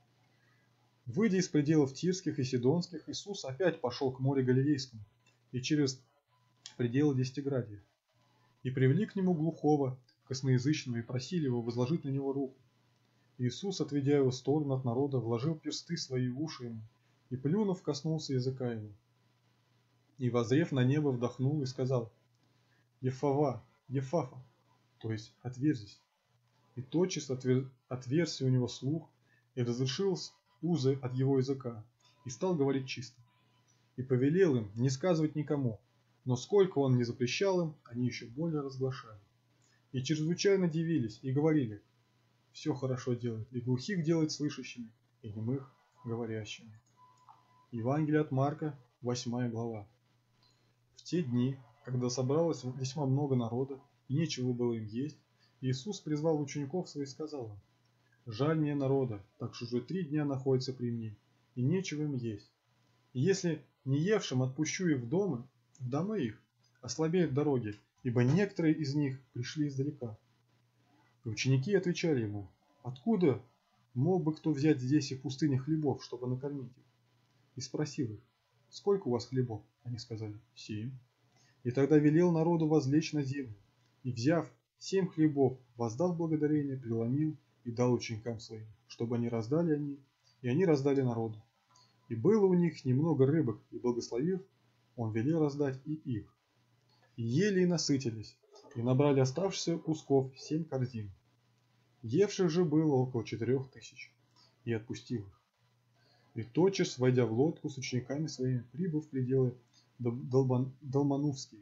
Выйдя из пределов Тирских и Сидонских, Иисус опять пошел к морю Галилейскому и через пределы Десятиградия. И привели к нему глухого, косноязычного, и просили его возложить на него руку. Иисус, отведя его в сторону от народа, вложил персты свои в уши ему, и, плюнув, коснулся языка его. И, воззрев на небо, вдохнул и сказал: Ефава, Ефафа, то есть отверзись. И тотчас отвер... отверзся у него слух, и разрешил узы от его языка, и стал говорить чисто. И повелел им не сказывать никому, но сколько он не запрещал им, они еще более разглашали. И чрезвычайно дивились, и говорили: все хорошо делает, и глухих делает слышащими, и немых говорящими. Евангелие от Марка, восьмая глава. В те дни, когда собралось весьма много народа, и нечего было им есть, Иисус призвал учеников своих и сказал им: жаль мне народа, так что уже три дня находится при мне, и нечего им есть. И если не евшим отпущу их в дома, в дома их, ослабеют дороги, ибо некоторые из них пришли издалека. И ученики отвечали ему: откуда мог бы кто взять здесь и в пустыне хлебов, чтобы накормить их? И спросил их: сколько у вас хлебов? Они сказали: семь. И тогда велел народу возлечь на землю, и, взяв семь хлебов, воздав благодарение, преломил и дал ученикам своим, чтобы они раздали они, и они раздали народу. И было у них немного рыбок, и, благословив, он велел раздать и их. И ели и насытились, и набрали оставшихся кусков семь корзин. Евших же было около четырех тысяч, и отпустил их. И тотчас, войдя в лодку с учениками своими, прибыл в пределы Долбан... Долманувские.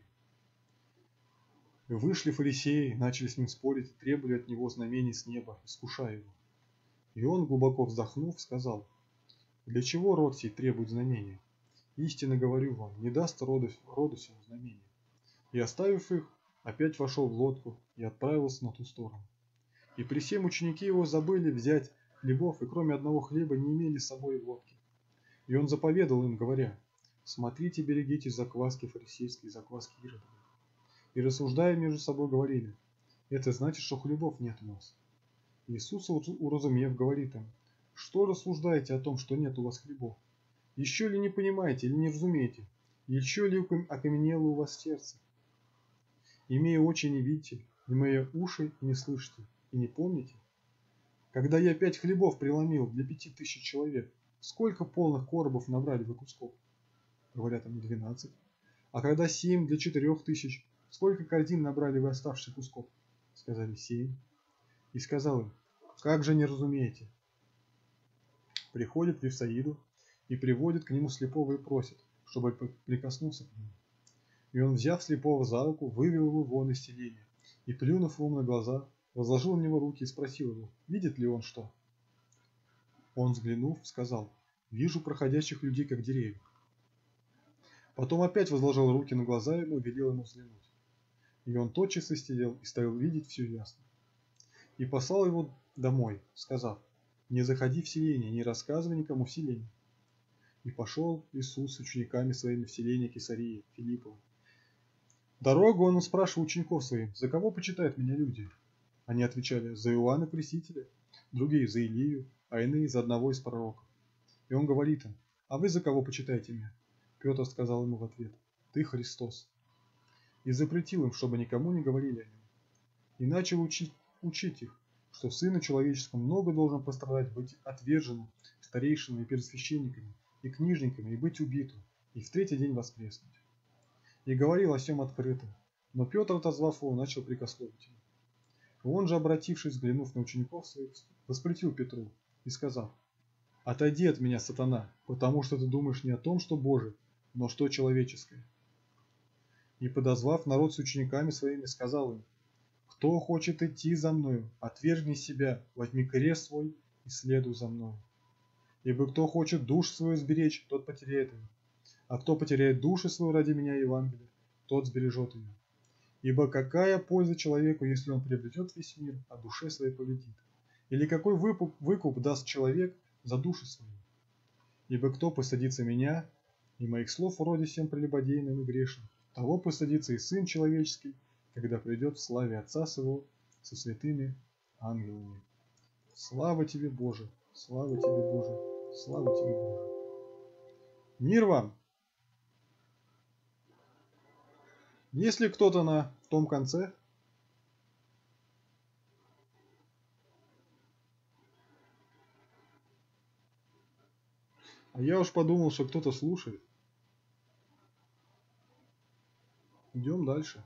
И вышли фарисеи, начали с ним спорить и требовали от него знамений с неба, искушая его. И он, глубоко вздохнув, сказал: для чего род сей требует знамения? Истинно говорю вам, не даст роду, роду сему знамения. И, оставив их, опять вошел в лодку и отправился на ту сторону. И при всем ученики его забыли взять хлебов, и кроме одного хлеба не имели с собой в лодке. И он заповедал им, говоря: смотрите, берегитесь закваски фарисейской и закваски иродовой. И, рассуждая между собой, говорили: это значит, что хлебов нет у нас. Иисус, уразумев, говорит им: что рассуждаете о том, что нет у вас хлебов? Еще ли не понимаете или не разумеете? Еще ли окаменело у вас сердце? Имея очи, не видите, имея уши, не слышите, и не помните? Когда я пять хлебов преломил для пяти тысяч человек, сколько полных коробов набрали вы кусков? Говорят ему: двенадцать. А когда семь для четырех тысяч, сколько корзин набрали вы оставшихся кусков? Сказали: семь. И сказал им: как же не разумеете? Приходит к Вифсаиду и приводит к нему слепого и просит, чтобы прикоснулся к нему. И он, взяв слепого за руку, вывел его вон из селения, и, плюнув ему на глаза, возложил на него руки и спросил его, видит ли он что. Он, взглянув, сказал: вижу проходящих людей, как деревья. Потом опять возложил руки на глаза ему и велел ему взглянуть. И он тотчас исцелел и стал видеть все ясно. И послал его домой, сказав: «Не заходи в селение, не рассказывай никому в селении». И пошел Иисус с учениками своими в селение Кесарии Филиппова. Дорогу он спрашивал учеников своих: «За кого почитают меня люди?» Они отвечали: «За Иоанна Крестителя, другие за Илию, а иные за одного из пророков». И он говорит им: «А вы за кого почитаете меня?» Петр сказал ему в ответ: «Ты Христос». И запретил им, чтобы никому не говорили о нем. И начал учить, учить их, что Сыну Человеческому много должен пострадать, быть отверженным старейшинами и первосвященниками и книжниками, и быть убитым, и в третий день воскреснуть. И говорил о сем открыто, но Петр, отозвав его, начал прикословить ему. И он же, обратившись, взглянув на учеников своих, воспретил Петру и сказал: «Отойди от меня, сатана, потому что ты думаешь не о том, что Божие, но что человеческое». И, подозвав народ с учениками своими, сказал им: «Кто хочет идти за мною, отвергни себя, возьми крест свой и следуй за мною. Ибо кто хочет душу свою сберечь, тот потеряет ее, а кто потеряет душу свою ради меня и Евангелия, тот сбережет ее. Ибо какая польза человеку, если он приобретет весь мир, а душе своей повредит? Или какой выкуп, выкуп даст человек за душу свою? Ибо кто посадится меня и моих слов вроде всем прелюбодейным и грешным, того посадится и Сын Человеческий, когда придет в славе Отца Своего со святыми ангелами. Слава тебе, Боже! Слава тебе, Боже! Слава тебе, Боже!» Мир вам! Есть ли кто-то на том конце? А я уж подумал, что кто-то слушает. Идем дальше.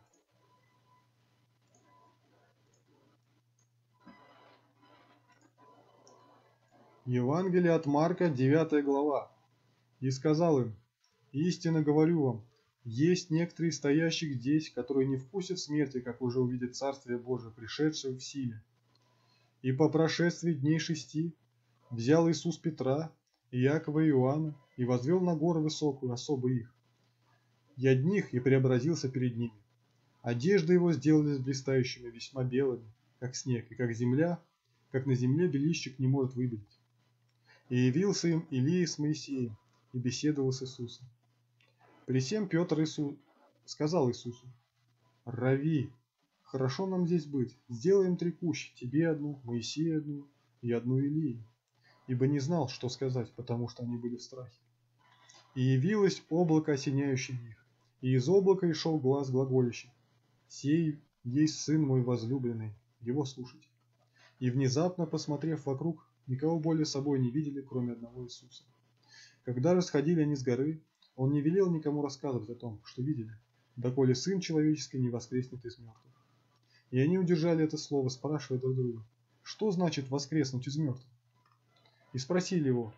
Евангелие от Марка, девятая глава. «И сказал им: истинно говорю вам, есть некоторые стоящих здесь, которые не вкусят смерти, как уже увидят Царствие Божие, пришедшее в силе. И по прошествии дней шести взял Иисус Петра, Иакова и Иоанна и возвел на гору высокую, особо их. И одних и преобразился перед ними. Одежды его сделались блистающими, весьма белыми, как снег, и как земля, как на земле белищик не может выбелить. И явился им Илия с Моисеем, и беседовал с Иисусом. При сем Петр Иисус сказал Иисусу: «Рави, хорошо нам здесь быть, сделаем три кущи, тебе одну, Моисею одну и одну Илии». Ибо не знал, что сказать, потому что они были в страхе. И явилось облако, осеняющее их, и из облака и шел глас глаголящий: «Сей есть Сын мой возлюбленный, его слушайте». И внезапно, посмотрев вокруг, никого более собой не видели, кроме одного Иисуса. Когда расходили они с горы, он не велел никому рассказывать о том, что видели, доколе Сын Человеческий не воскреснет из мертвых. И они удержали это слово, спрашивая друг друга: что значит воскреснуть из мертвых? И спросили его: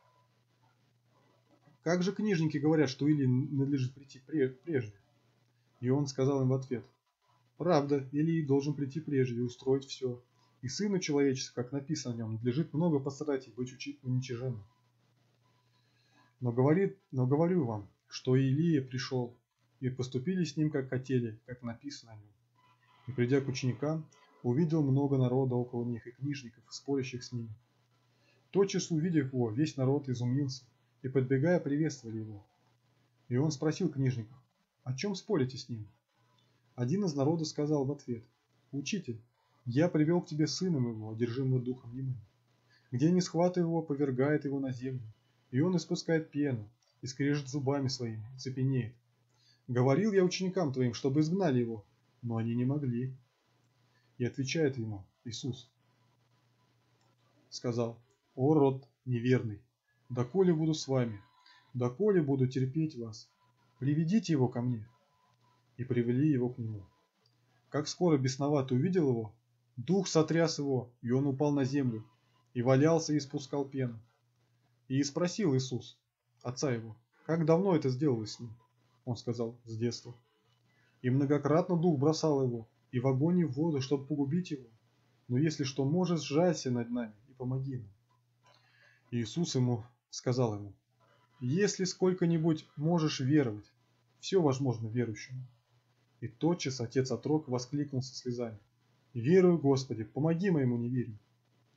как же книжники говорят, что Илии надлежит прийти прежде? И он сказал им в ответ: правда, Илий должен прийти прежде и устроить все. И Сыну Человеческому, как написано о нем, надлежит много пострадать и быть уничиженным. Но, говорит, но говорю вам, что Илия пришел, и поступили с ним, как хотели, как написано о нем. И, придя к ученикам, увидел много народа около них и книжников, спорящих с ними. Тотчас, увидев его, весь народ изумился, и, подбегая, приветствовали его. И он спросил книжников: о чем спорите с ним? Один из народа сказал в ответ: «Учитель, я привел к тебе сына моего, одержимого духом немым. Где не схватывая его, повергает его на землю, и он испускает пену, и скрежет зубами своими, и цепенеет. Говорил я ученикам твоим, чтобы изгнали его, но они не могли». И отвечает ему Иисус, сказал: «О род неверный, доколе буду с вами, доколе буду терпеть вас, приведите его ко мне». И привели его к нему. Как скоро бесноватый увидел его, дух сотряс его, и он упал на землю, и валялся и испускал пену. И спросил Иисус отца его: как давно это сделалось с ним? Он сказал: с детства. И многократно дух бросал его, и в огонь и в воду, чтобы погубить его. Но если что можешь, сжалься над нами и помоги нам. И Иисус ему сказал ему: если сколько-нибудь можешь веровать, все возможно верующему. И тотчас отец отрок воскликнул со слезами: «Верую, Господи, помоги моему неверию».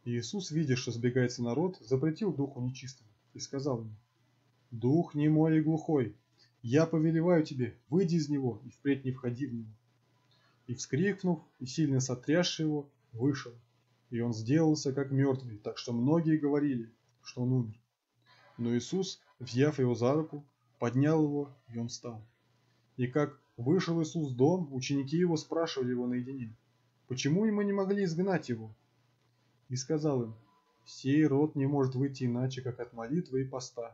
И Иисус, видя, что сбегается народ, запретил духу нечистому и сказал ему: «Дух немой и глухой, я повелеваю тебе, выйди из него и впредь не входи в него». И, вскрикнув и сильно сотрясши его, вышел. И он сделался как мертвый, так что многие говорили, что он умер. Но Иисус, взяв его за руку, поднял его, и он встал. И как вышел Иисус в дом, ученики его спрашивали его наедине: «Почему мы не могли изгнать его?» И сказал им: «Сей род не может выйти иначе, как от молитвы и поста».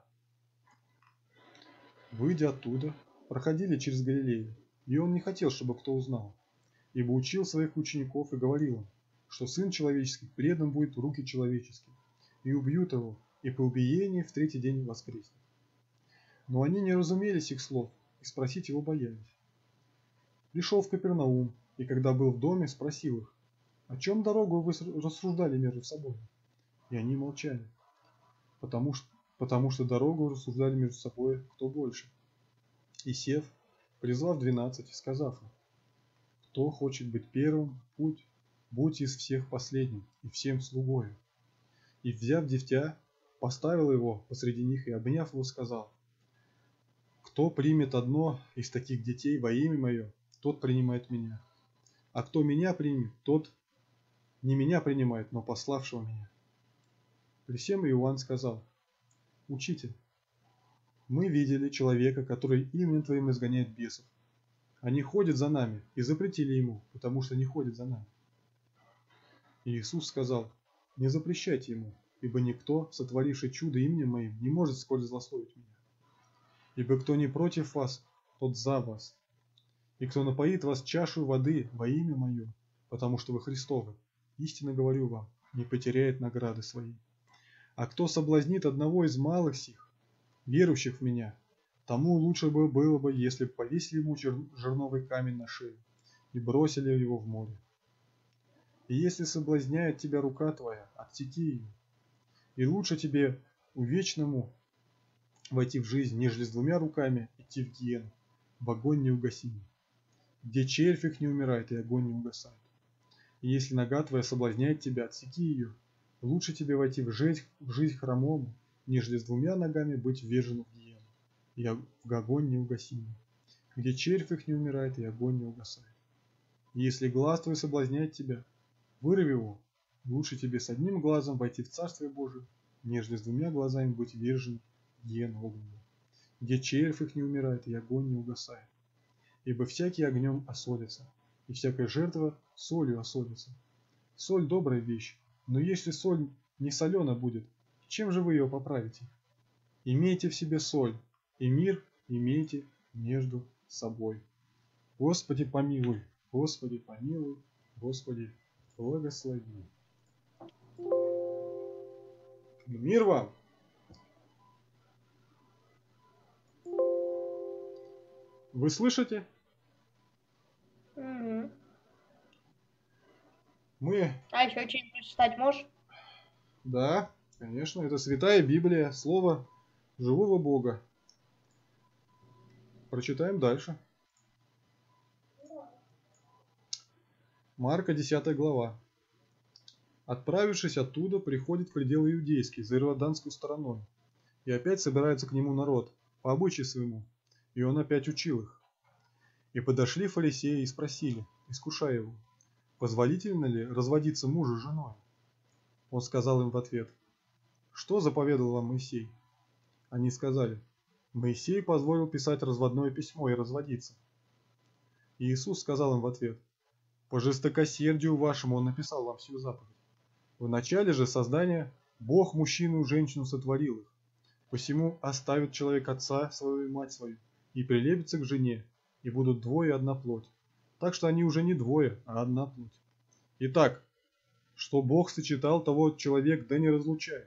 Выйдя оттуда, проходили через Галилею, и он не хотел, чтобы кто узнал, ибо учил своих учеников и говорил им, что Сын Человеческий предан будет в руки человеческие, и убьют его, и по убиении в третий день воскреснет. Но они не разумелись их слов, и спросить его боялись. Пришел в Капернаум, и когда был в доме, спросил их: «О чем дорогу вы рассуждали между собой?» И они молчали, потому что, потому что дорогу рассуждали между собой кто больше. И сев, призвав двенадцать, и сказав им: «Кто хочет быть первым, путь, будь из всех последним, и всем слугою». И, взяв дитя, поставил его посреди них и, обняв его, сказал: «Кто примет одно из таких детей во имя мое, тот принимает меня. А кто меня примет, тот не меня принимает, но пославшего меня». При всем Иоанн сказал: «Учитель, мы видели человека, который именем Твоим изгоняет бесов. Они ходят за нами, и запретили ему, потому что не ходят за нами». И Иисус сказал: «Не запрещайте ему, ибо никто, сотворивший чудо именем Моим, не может сколь злословить меня. Ибо кто не против вас, тот за вас. И кто напоит вас чашу воды во имя Мое, потому что вы Христовы, истинно говорю вам, не потеряет награды своей. А кто соблазнит одного из малых сих, верующих в Меня, тому лучше бы было бы, если бы повесили ему жерновый камень на шею и бросили его в море. И если соблазняет тебя рука твоя, отсеки ее. И лучше тебе увечному войти в жизнь, нежели с двумя руками идти в гиену, в огонь неугасимый, где червь их не умирает и огонь не угасает. И если нога твоя соблазняет тебя, отсеки ее. Лучше тебе войти в жизнь, в жизнь хромому, нежели с двумя ногами быть вверженным в гиену, и в огонь неугасимый, где червь их не умирает и огонь не угасает. И если глаз твой соблазняет тебя, вырви его. Лучше тебе с одним глазом войти в Царствие Божие, нежели с двумя глазами быть ввержен в гиену огненную, где червь их не умирает и огонь не угасает. Ибо всякий огнем осолится, и всякая жертва солью осолится. Соль – добрая вещь, но если соль не солена будет, чем же вы ее поправите? Имейте в себе соль, и мир имейте между собой. Господи помилуй, Господи помилуй, Господи благослови. Мир вам! Вы слышите? Угу. Мы... А еще что-нибудь прочитать можешь? Да, конечно, это Святая Библия, Слово живого Бога. Прочитаем дальше. Марка, десятая глава. Отправившись оттуда, приходит в пределы иудейские, за иорданскую стороной. И опять собирается к нему народ, по обычаю своему, и он опять учил их. И подошли фарисеи и спросили, искушая его: позволительно ли разводиться мужу с женой? Он сказал им в ответ: что заповедал вам Моисей? Они сказали: Моисей позволил писать разводное письмо и разводиться. И Иисус сказал им в ответ: по жестокосердию вашему он написал вам всю заповедь. В начале же создания Бог мужчину и женщину сотворил их. Посему оставит человек отца свою и мать свою, и прилепится к жене, и будут двое одна плоть. Так что они уже не двое, а одна плоть. Итак, что Бог сочетал, того человек да не разлучает.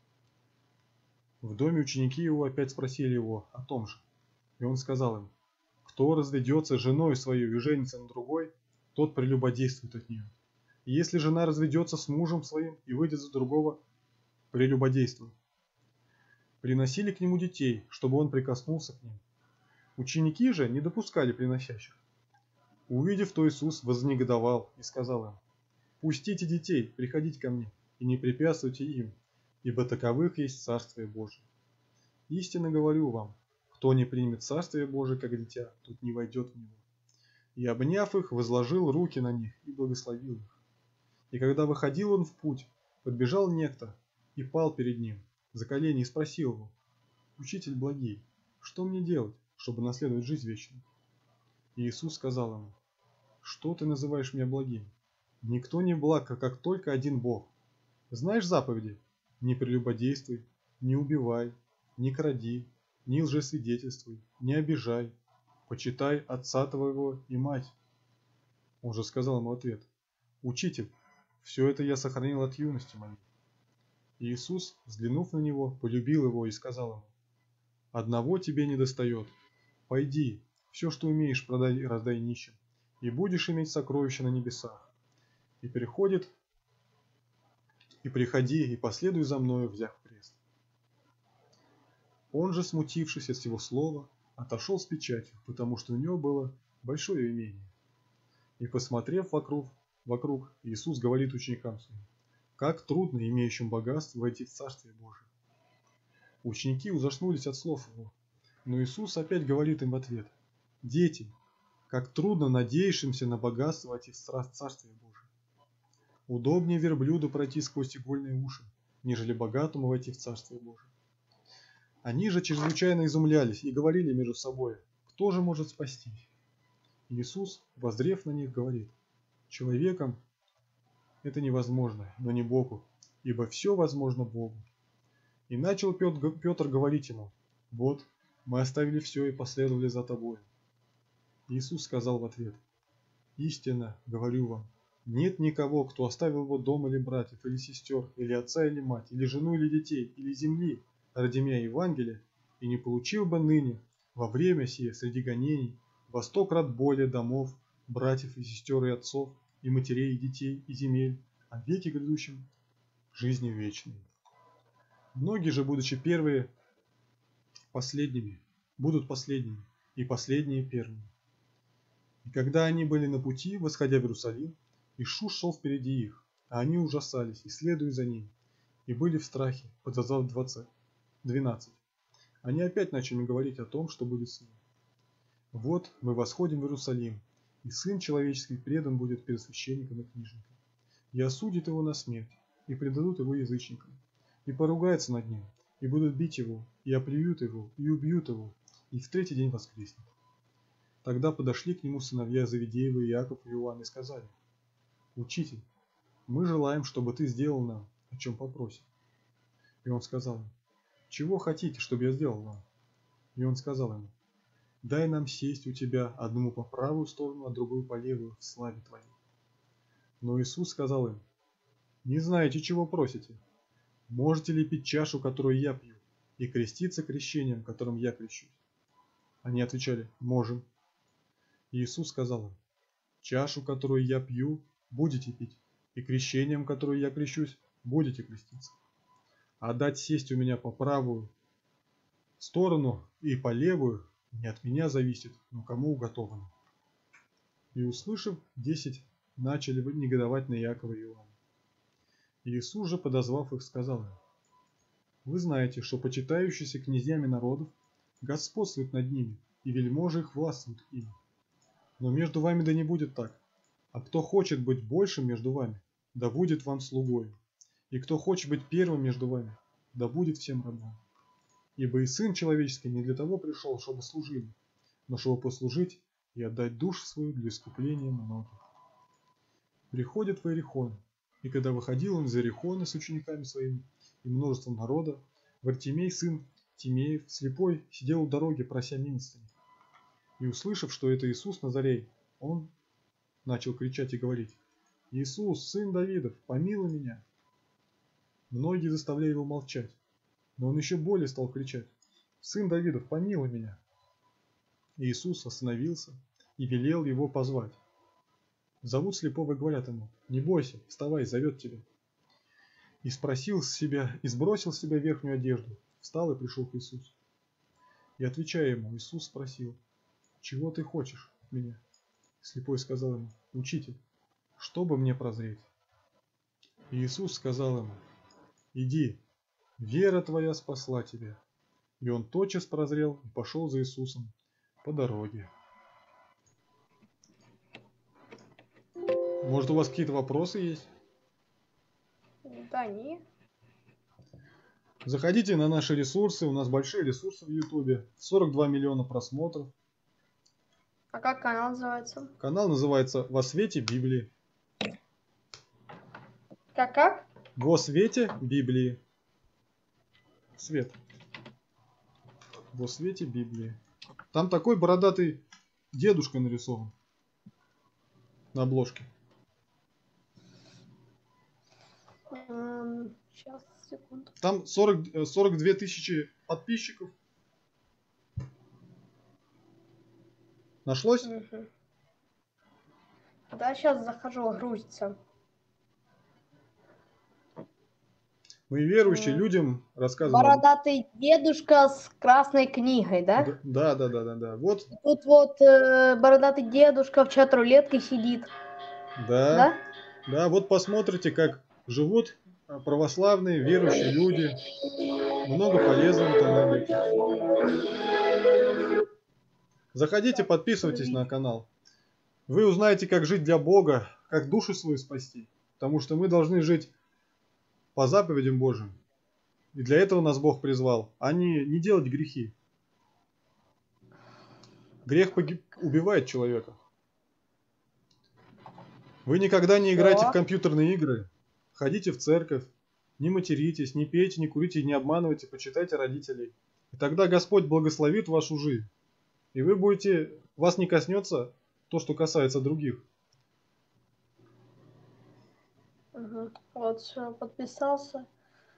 В доме ученики его опять спросили его о том же. И он сказал им: кто разведется с женой своей и женится на другой, тот прелюбодействует от нее. И если жена разведется с мужем своим и выйдет за другого, прелюбодействует. Приносили к нему детей, чтобы он прикоснулся к ним. Ученики же не допускали приносящих. Увидев то, Иисус вознегодовал и сказал им: пустите детей, приходите ко мне, и не препятствуйте им, ибо таковых есть Царствие Божие. Истинно говорю вам, кто не примет Царствие Божие как дитя, тот не войдет в него. И, обняв их, возложил руки на них и благословил их. И когда выходил он в путь, подбежал некто и пал перед ним за колени и спросил его: «Учитель благий, что мне делать, чтобы наследовать жизнь вечную?» И Иисус сказал ему: «Что ты называешь меня благим? Никто не благ, как только один Бог. Знаешь заповеди? Не прелюбодействуй, не убивай, не кради, не лжесвидетельствуй, не обижай, почитай отца твоего и мать». Он же сказал ему в ответ: «Учитель, все это я сохранил от юности моей». И Иисус, взглянув на него, полюбил его и сказал ему: «Одного тебе недостает. Пойди, все, что умеешь, продай и раздай нищим, и будешь иметь сокровища на небесах. И переходит, и приходи, и последуй за мною, взяв крест». Он же, смутившись от всего слова, отошел с печатью, потому что у него было большое имение. И, посмотрев вокруг, вокруг, Иисус говорит ученикам своим: «Как трудно имеющим богатство войти в Царствие Божие». Ученики ужаснулись от слов его, но Иисус опять говорит им в ответ: «Дети, как трудно надеющимся на богатство войти в Царствие Божие. Удобнее верблюду пройти сквозь игольные уши, нежели богатому войти в Царствие Божие». Они же чрезвычайно изумлялись и говорили между собой: «Кто же может спастись?» Иисус, воззрев на них, говорит: «Человеком это невозможно, но не Богу, ибо все возможно Богу». И начал Петр говорить ему: «Вот, мы оставили все и последовали за тобой». Иисус сказал в ответ: «Истинно говорю вам, нет никого, кто оставил бы дом или братьев, или сестер, или отца, или мать, или жену, или детей, или земли ради меня Евангелия, и не получил бы ныне, во время сие, среди гонений, во сто крат более домов, братьев и сестер, и отцов, и матерей, и детей, и земель, а в веке грядущем жизни вечной». Многие же, будучи первые последними, будут последними, и последние первыми. И когда они были на пути, восходя в Иерусалим, Иисус шел впереди их, а они ужасались и следуя за ним, и были в страхе, подозвав двадцать, двенадцать. Они опять начали говорить о том, что будет с ним. «Вот мы восходим в Иерусалим, и Сын Человеческий предан будет перед священником и книжником, и осудят его на смерть, и предадут его язычникам, и поругаются над ним, и будут бить его, и оплюют его, и убьют его, и в третий день воскреснет». Тогда подошли к нему сыновья Завидеевы, Иаков и Иоанн, и сказали: «Учитель, мы желаем, чтобы ты сделал нам, о чем попросим». И он сказал им: «Чего хотите, чтобы я сделал вам?» И он сказал ему: «Дай нам сесть у тебя, одному по правую сторону, а другую по левую, в славе твоей». Но Иисус сказал им: «Не знаете, чего просите? Можете ли пить чашу, которую я пью, и креститься крещением, которым я крещусь?» Они отвечали: «Можем». И Иисус сказал им: «Чашу, которую я пью, будете пить, и крещением, которое я крещусь, будете креститься. А дать сесть у меня по правую сторону и по левую не от меня зависит, но кому уготовано». И, услышав, десять начали негодовать на Иакова и Иоанна. И Иисус же, подозвав их, сказал им: «Вы знаете, что почитающиеся князьями народов господствуют над ними, и вельможи их властвуют ими. Но между вами да не будет так. А кто хочет быть большим между вами, да будет вам слугою. И кто хочет быть первым между вами, да будет всем рабом. Ибо и Сын Человеческий не для того пришел, чтобы служили, но чтобы послужить и отдать душу свою для искупления многих». Приходит в Иерихон, и когда выходил он из Иерихона с учениками своими и множеством народа, Вартимей, сын Тимеев, слепой, сидел у дороги, прося милостыни. И, услышав, что это Иисус Назарей, он начал кричать и говорить: «Иисус, сын Давидов, помилуй меня!» Многие заставляли его молчать, но он еще более стал кричать: «Сын Давидов, помилуй меня!» И Иисус остановился и велел его позвать. Зовут слепого и говорят ему: «Не бойся, вставай, зовет тебя». И спросил с себя, и сбросил с себя верхнюю одежду, встал и пришел к Иисусу. И, отвечая ему, Иисус спросил: «Чего ты хочешь от меня?» Слепой сказал ему: «Учитель, что бы мне прозреть?» И Иисус сказал ему: иди, вера твоя спасла тебя. И он тотчас прозрел и пошел за Иисусом по дороге. Может, у вас какие-то вопросы есть? Да, не. Заходите на наши ресурсы, у нас большие ресурсы в Ютубе, сорок два миллиона просмотров. А как канал называется? Канал называется «Во свете Библии». Как как? «Во свете Библии». Свет. «Во свете Библии». Там такой бородатый дедушка нарисован на обложке. Эм, сейчас, секунду. Там сорок, сорок две тысячи подписчиков. Нашлось? Мгм. Да, сейчас захожу, грузится. Мы верующие М. людям рассказываем. Бородатый дедушка с красной книгой, да? Да, да, да, да, да. Вот. Тут вот э, бородатый дедушка в чат-рулетке сидит. Да, Да? да, вот посмотрите, как живут православные верующие люди. Много полезного там найдете. Заходите, подписывайтесь на канал. Вы узнаете, как жить для Бога, как душу свою спасти. Потому что мы должны жить по заповедям Божьим. И для этого нас Бог призвал, а не, не делать грехи. Грех погиб... убивает человека. Вы никогда не играйте Да. в компьютерные игры. Ходите в церковь. Не материтесь, не пейте, не курите, не обманывайте, почитайте родителей. И тогда Господь благословит вашу жизнь. И вы будете, вас не коснется то, что касается других. Угу. Вот, все, подписался.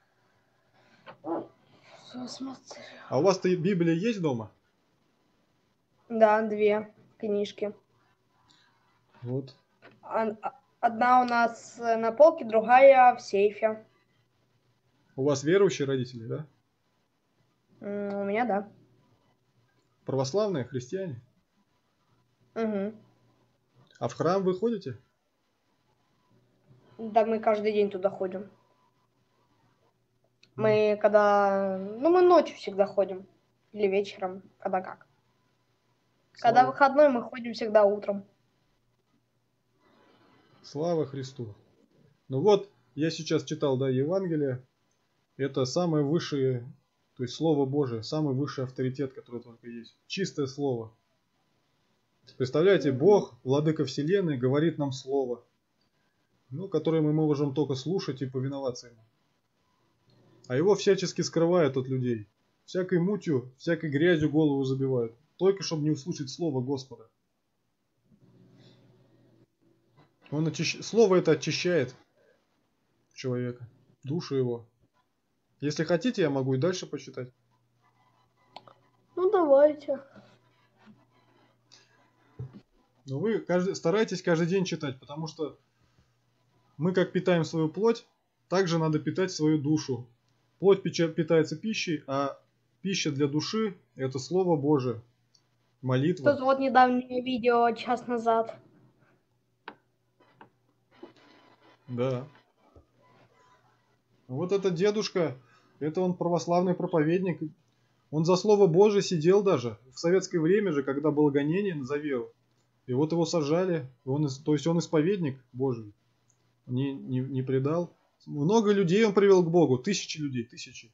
Всё, смотрю. А у вас-то Библия есть дома? Да, две книжки. Вот. А- а- Одна у нас э, на полке, другая в сейфе. У вас верующие родители, да? М, У меня, да. Православные, христиане? Угу. А в храм вы ходите? Да, мы каждый день туда ходим. Мы когда... Ну, мы ночью всегда ходим. Или вечером, когда как. Когда Слава, выходной, мы ходим всегда утром. слава Христу. Ну вот, я сейчас читал, да, Евангелие. Это самое высшее, то есть Слово Божие, самый высший авторитет, который только есть. Чистое Слово. Представляете, Бог, Владыка Вселенной, говорит нам Слово, ну, которое мы можем только слушать и повиноваться Ему. А Его всячески скрывают от людей. Всякой мутью, всякой грязью голову забивают. Только чтобы не услышать Слово Господа. Он очищ... Слово это очищает человека, душу его. Если хотите, я могу и дальше почитать. Ну, давайте. Но вы каждый, старайтесь каждый день читать, потому что мы как питаем свою плоть, так же надо питать свою душу. Плоть питается пищей, а пища для души – это Слово Божие, молитва. Тут вот недавнее видео, час назад. Да. Вот этот дедушка, это он православный проповедник. Он за Слово Божие сидел даже в советское время же, когда было гонение за веру. И вот его сажали, он, то есть он исповедник Божий, не, не, не предал. Много людей он привел к Богу, тысячи людей, тысячи.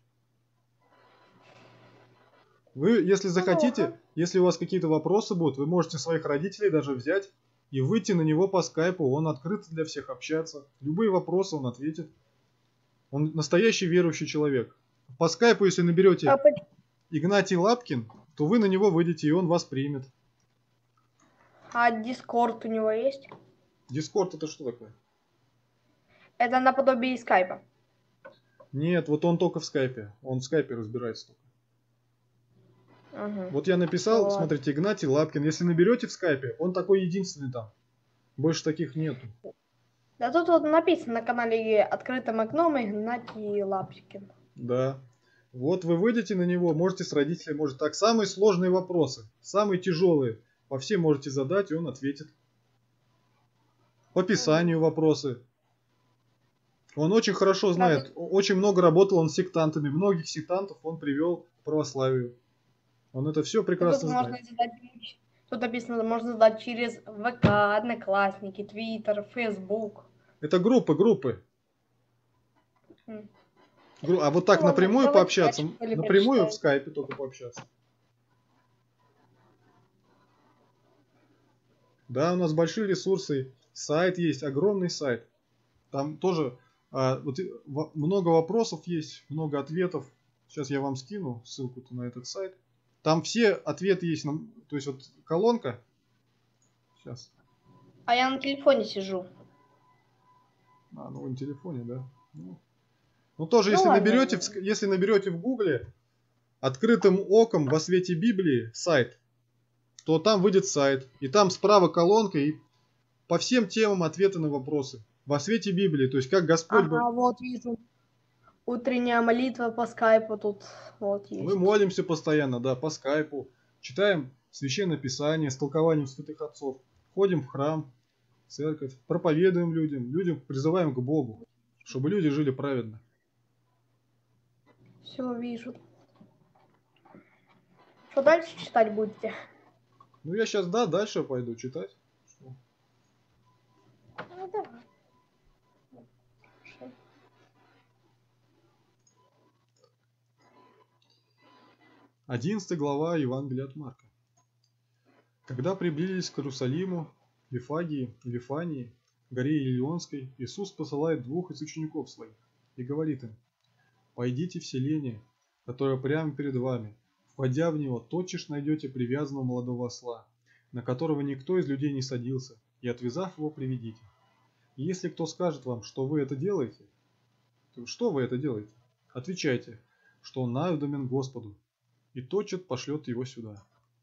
Вы, если захотите, если у вас какие-то вопросы будут, вы можете своих родителей даже взять и выйти на него по скайпу, он открыт для всех общаться. Любые вопросы он ответит. Он настоящий верующий человек. По скайпу, если наберете А поч- Игнатий Лапкин, то вы на него выйдете, и он вас примет. А Дискорд у него есть? Дискорд это что такое? Это наподобие скайпа. Нет, вот он только в скайпе. Он в скайпе разбирается только. Угу. Вот я написал, Вот. смотрите, Игнатий Лапкин. Если наберете в скайпе, он такой единственный там. Больше таких нету. Да тут вот написано на канале «Открытым окном» Игнатий Лапкин. Да. Вот вы выйдете на него, можете с родителями, может так. Самые сложные вопросы, самые тяжелые, по всем можете задать, и он ответит. По Писанию вопросы. Он очень хорошо Правда. знает, о- очень много работал он с сектантами, многих сектантов он привел к православию. Он это все Ну, тут прекрасно можно знает. задать, тут написано, можно задать через ВК, Одноклассники, Твиттер, Фейсбук. Это группы, группы. М. Гру- А вот так Ну ладно, напрямую давайте пообщаться, дальше, что ли, напрямую в прочитаем. скайпе только пообщаться. Да, у нас большие ресурсы, сайт есть, огромный сайт. Там тоже а, вот, и во- много вопросов есть, много ответов. Сейчас я вам скину ссылку на этот сайт. Там все ответы есть, на- то есть вот колонка. Сейчас. А я на телефоне сижу. А, ну на телефоне, да. Ну, ну тоже, Ну если ладно. наберете, в, ск- если наберете в Гугле открытым оком во свете Библии сайт, то там выйдет сайт. И там справа колонка, и по всем темам ответы на вопросы. Во свете Библии, то есть как Господь... бы- Ага, вот вижу. Утренняя молитва по скайпу тут вот есть. Мы молимся постоянно, да, по скайпу. Читаем Священное Писание с толкованием святых отцов. Ходим в храм, в церковь, проповедуем людям. Людям призываем к Богу, чтобы люди жили праведно. Все вижу. Что дальше читать будете? Ну я сейчас, да, дальше пойду читать. Что? Ну да. Хорошо. одиннадцатая глава Евангелия от Марка. Когда приблизились к Иерусалиму, Вифагии и Вифании, горе Илионской, Иисус посылает двух из учеников своих и говорит им: «Пойдите в селение, которое прямо перед вами. Входя в него, тотчас найдете привязанного молодого осла, на которого никто из людей не садился, и, отвязав его, приведите. И если кто скажет вам, что вы это делаете, то что вы это делаете? Отвечайте, что он надобен Господу, и тотчас пошлет его сюда».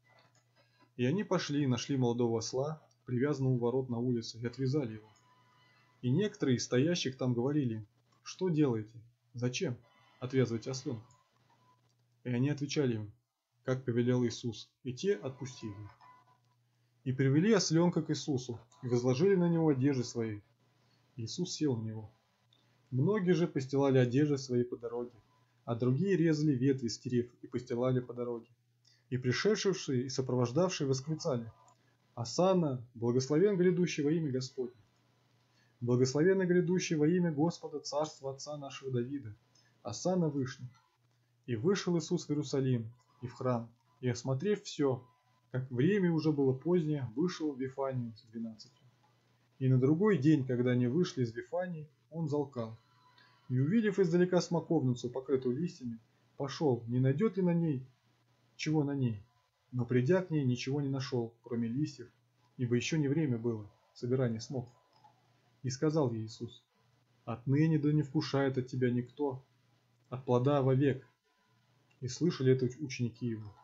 И они пошли и нашли молодого осла, привязанного у ворот на улице, и отвязали его. И некоторые из стоящих там говорили им: «Что делаете? Зачем отвязывать осленка?» И они отвечали им, как повелел Иисус, и те отпустили их. И привели осленка к Иисусу, и возложили на него одежды свои. Иисус сел на него. Многие же постилали одежды свои по дороге, а другие резали ветви с дерев и постилали по дороге. И пришедшие и сопровождавшие восклицали: «Осанна, благословен грядущий во имя Господне! Благословенный грядущий во имя Господа, царства отца нашего Давида! Осанна вышних!» И вышел Иисус в Иерусалим и в храм, и, осмотрев все, как время уже было позднее, вышел в Вифанию с двенадцатью. И на другой день, когда они вышли из Вифании, он залкал. И, увидев издалека смоковницу, покрытую листьями, пошел, не найдет ли на ней чего на ней. Но придя к ней, ничего не нашел, кроме листьев, ибо еще не время было собирания смоков. И сказал ей Иисус: «Отныне да не вкушает от тебя никто, от плода вовек». И слышали это ученики его.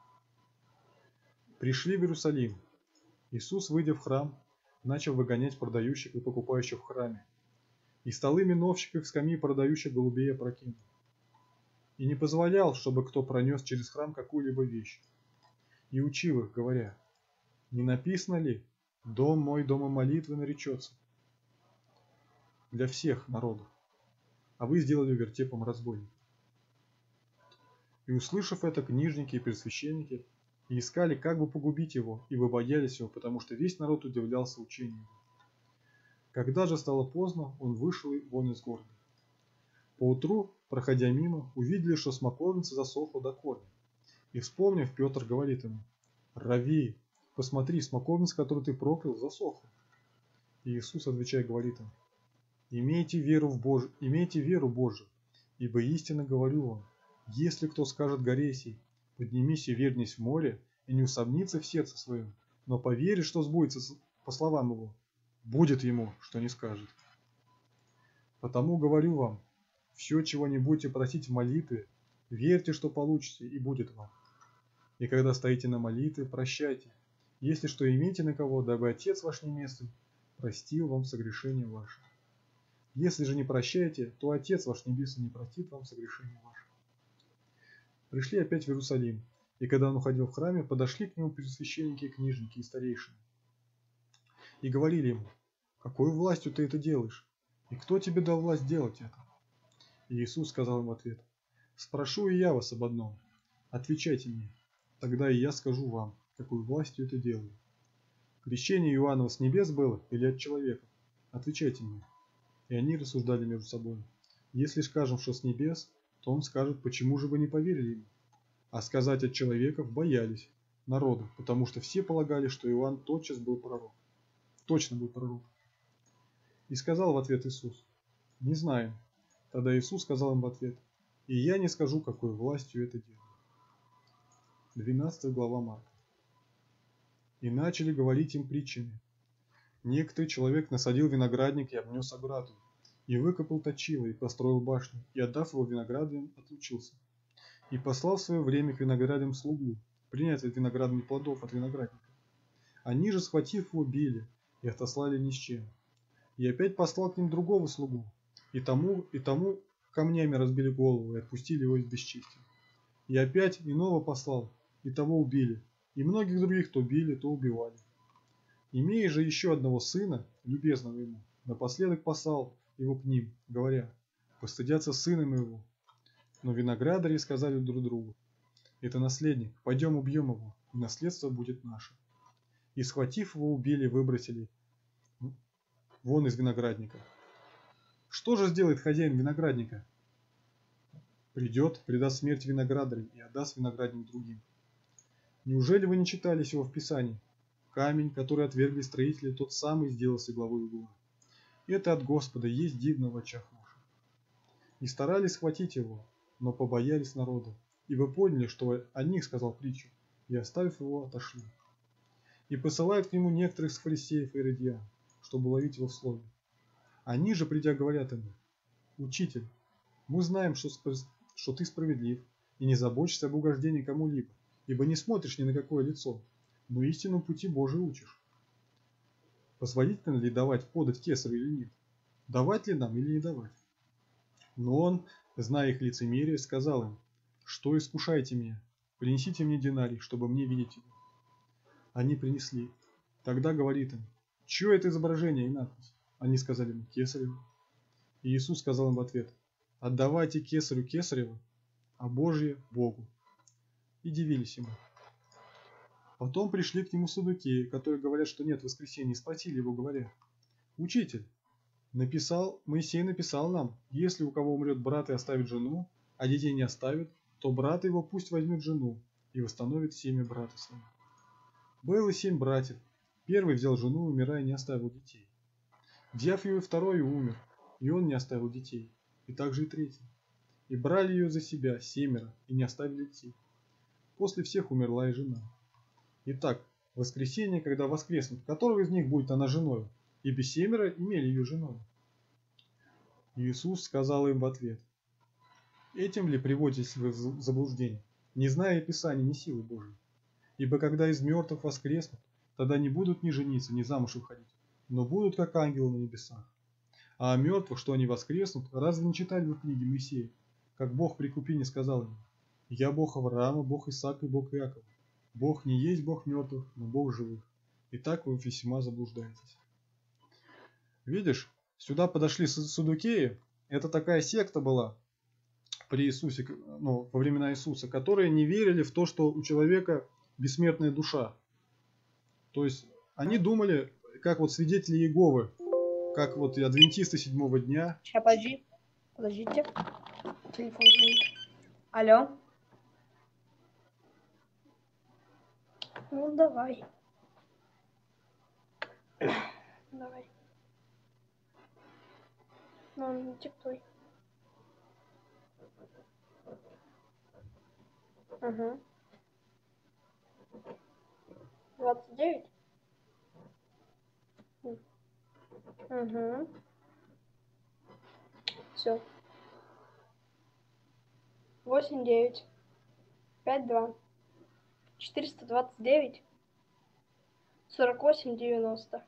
Пришли в Иерусалим. Иисус, выйдя в храм, начал выгонять продающих и покупающих в храме, и столы миновщиков, скамьи продающих голубей опрокинул. И не позволял, чтобы кто пронес через храм какую-либо вещь. И учил их, говоря: «Не написано ли: дом мой домом молитвы наречется для всех народов, а вы сделали вертепом разбойников». И, услышав это, книжники и первосвященники и искали, как бы погубить его, ибо боялись его, потому что весь народ удивлялся учению его. Когда же стало поздно, он вышел вон из города. Поутру, проходя мимо, увидели, что смоковница засохла до корня. И, вспомнив, Петр говорит ему: «Рави, посмотри, смоковница, которую ты проклял, засохла». И Иисус, отвечая, говорит им: «Имейте веру в Божию, имейте веру Божию, ибо истинно говорю вам, если кто скажет горе сей: поднимись и вернись в море, и не усомнится в сердце своем, но поверит, что сбудется по словам его, будет ему, что не скажет. Потому говорю вам, все, чего не будете просить в молитве, верьте, что получите, и будет вам. И когда стоите на молитве, прощайте, если что имеете на кого, дабы Отец ваш небесный простил вам согрешения ваши. Если же не прощаете, то Отец ваш небесный не простит вам согрешения ваши». Пришли опять в Иерусалим, и когда он уходил в храме, подошли к нему первосвященники и книжники и старейшины. И говорили ему: «Какой властью ты это делаешь? И кто тебе дал власть делать это? И Иисус сказал им в ответ: спрошу и я вас об одном. Отвечайте мне, тогда и я скажу вам, какой властью это делаю. Крещение Иоаннова с небес было или от человека? Отвечайте мне. И они рассуждали между собой. Если скажем, что с небес, то он скажет, почему же вы не поверили ему? А сказать от человеков боялись народа, потому что все полагали, что Иоанн тотчас был пророк. Точно был пророк. И сказал в ответ Иисус: не знаем. Тогда Иисус сказал им в ответ: и я не скажу, какой властью это делаю. двенадцатая глава Марка. И начали говорить им притчами. Некоторый человек насадил виноградник и обнес ограду, и выкопал точило, и построил башню, и, отдав его виноградам, отлучился. И послал в свое время к виноградам слугу, принять от виноградных плодов от виноградника. Они же, схватив его, били и отослали ни с чем. И опять послал к ним другого слугу, и тому, и тому камнями разбили голову и отпустили его из бесчестия. И опять иного послал, и того убили, и многих других то били, то убивали. Имея же еще одного сына, любезного ему, напоследок послал его к ним, говоря: постыдятся сына моего. Но виноградари сказали друг другу: это наследник, пойдем убьем его, и наследство будет наше. И, схватив его, убили и выбросили вон из виноградника. Что же сделает хозяин виноградника? Придет, предаст смерть виноградарей и отдаст виноградник другим. Неужели вы не читали сего в Писании? Камень, который отвергли строители, тот самый сделался главой угла. Это от Господа есть дивно в очах наших. И старались схватить его, но побоялись народа, ибо поняли, что о них сказал притчу, и, оставив его, отошли. И посылают к нему некоторых из фарисеев и иродиян, чтобы ловить его в слове. Они же, придя, говорят ему: учитель, мы знаем, что, что ты справедлив и не заботишься об угождении кому-либо, ибо не смотришь ни на какое лицо, но истинному пути Божий учишь. Позволительно ли давать подать кесарю или нет? Давать ли нам или не давать? Но он, зная их лицемерие, сказал им: что искушаете меня? Принесите мне динарий, чтобы мне видеть его. Они принесли. Тогда говорит им: чье это изображение и надпись? Они сказали ему: кесарево. И Иисус сказал им в ответ: отдавайте кесарю кесарево, а Божье Богу. И дивились ему. Потом пришли к нему саддукеи, которые говорят, что нет воскресения, и спросили его, говоря: учитель, написал, Моисей написал нам: если у кого умрет брат и оставит жену, а детей не оставит, то брат его пусть возьмет жену и восстановит семя брата своего. Было семь братьев. Первый взял жену, умирая, не оставил детей. Взяв ее, второй умер, и он не оставил детей, и также и третий. И брали ее за себя семеро, и не оставили детей. После всех умерла и жена. Итак, в воскресенье, когда воскреснут, которого из них будет она женой? Ибо семеро имели ее женой. Иисус сказал им в ответ: этим ли приводитесь вы в заблуждение, не зная Писания, ни силы Божией? Ибо когда из мертвых воскреснут, тогда не будут ни жениться, ни замуж выходить, но будут как ангелы на небесах. А о мертвых, что они воскреснут, разве не читали вы в книге Моисея, как Бог при купине сказал ему: я Бог Авраама, Бог Исаака и Бог Иакова. Бог не есть Бог мертвых, но Бог живых. И так вы весьма заблуждаетесь. Видишь, сюда подошли саддукеи. Это такая секта была при Иисусе, ну, во времена Иисуса, которые не верили в то, что у человека бессмертная душа. То есть они думали, как вот свидетели Иеговы, как вот и адвентисты седьмого дня. Сейчас, подожди. Подождите. Телефон звонит. Алло. Ну, давай. Давай. Ну, не диктуй. Угу. двадцать девять? Угу. Все. восемь девять пять два четыреста двадцать девять сорок восемь девяносто.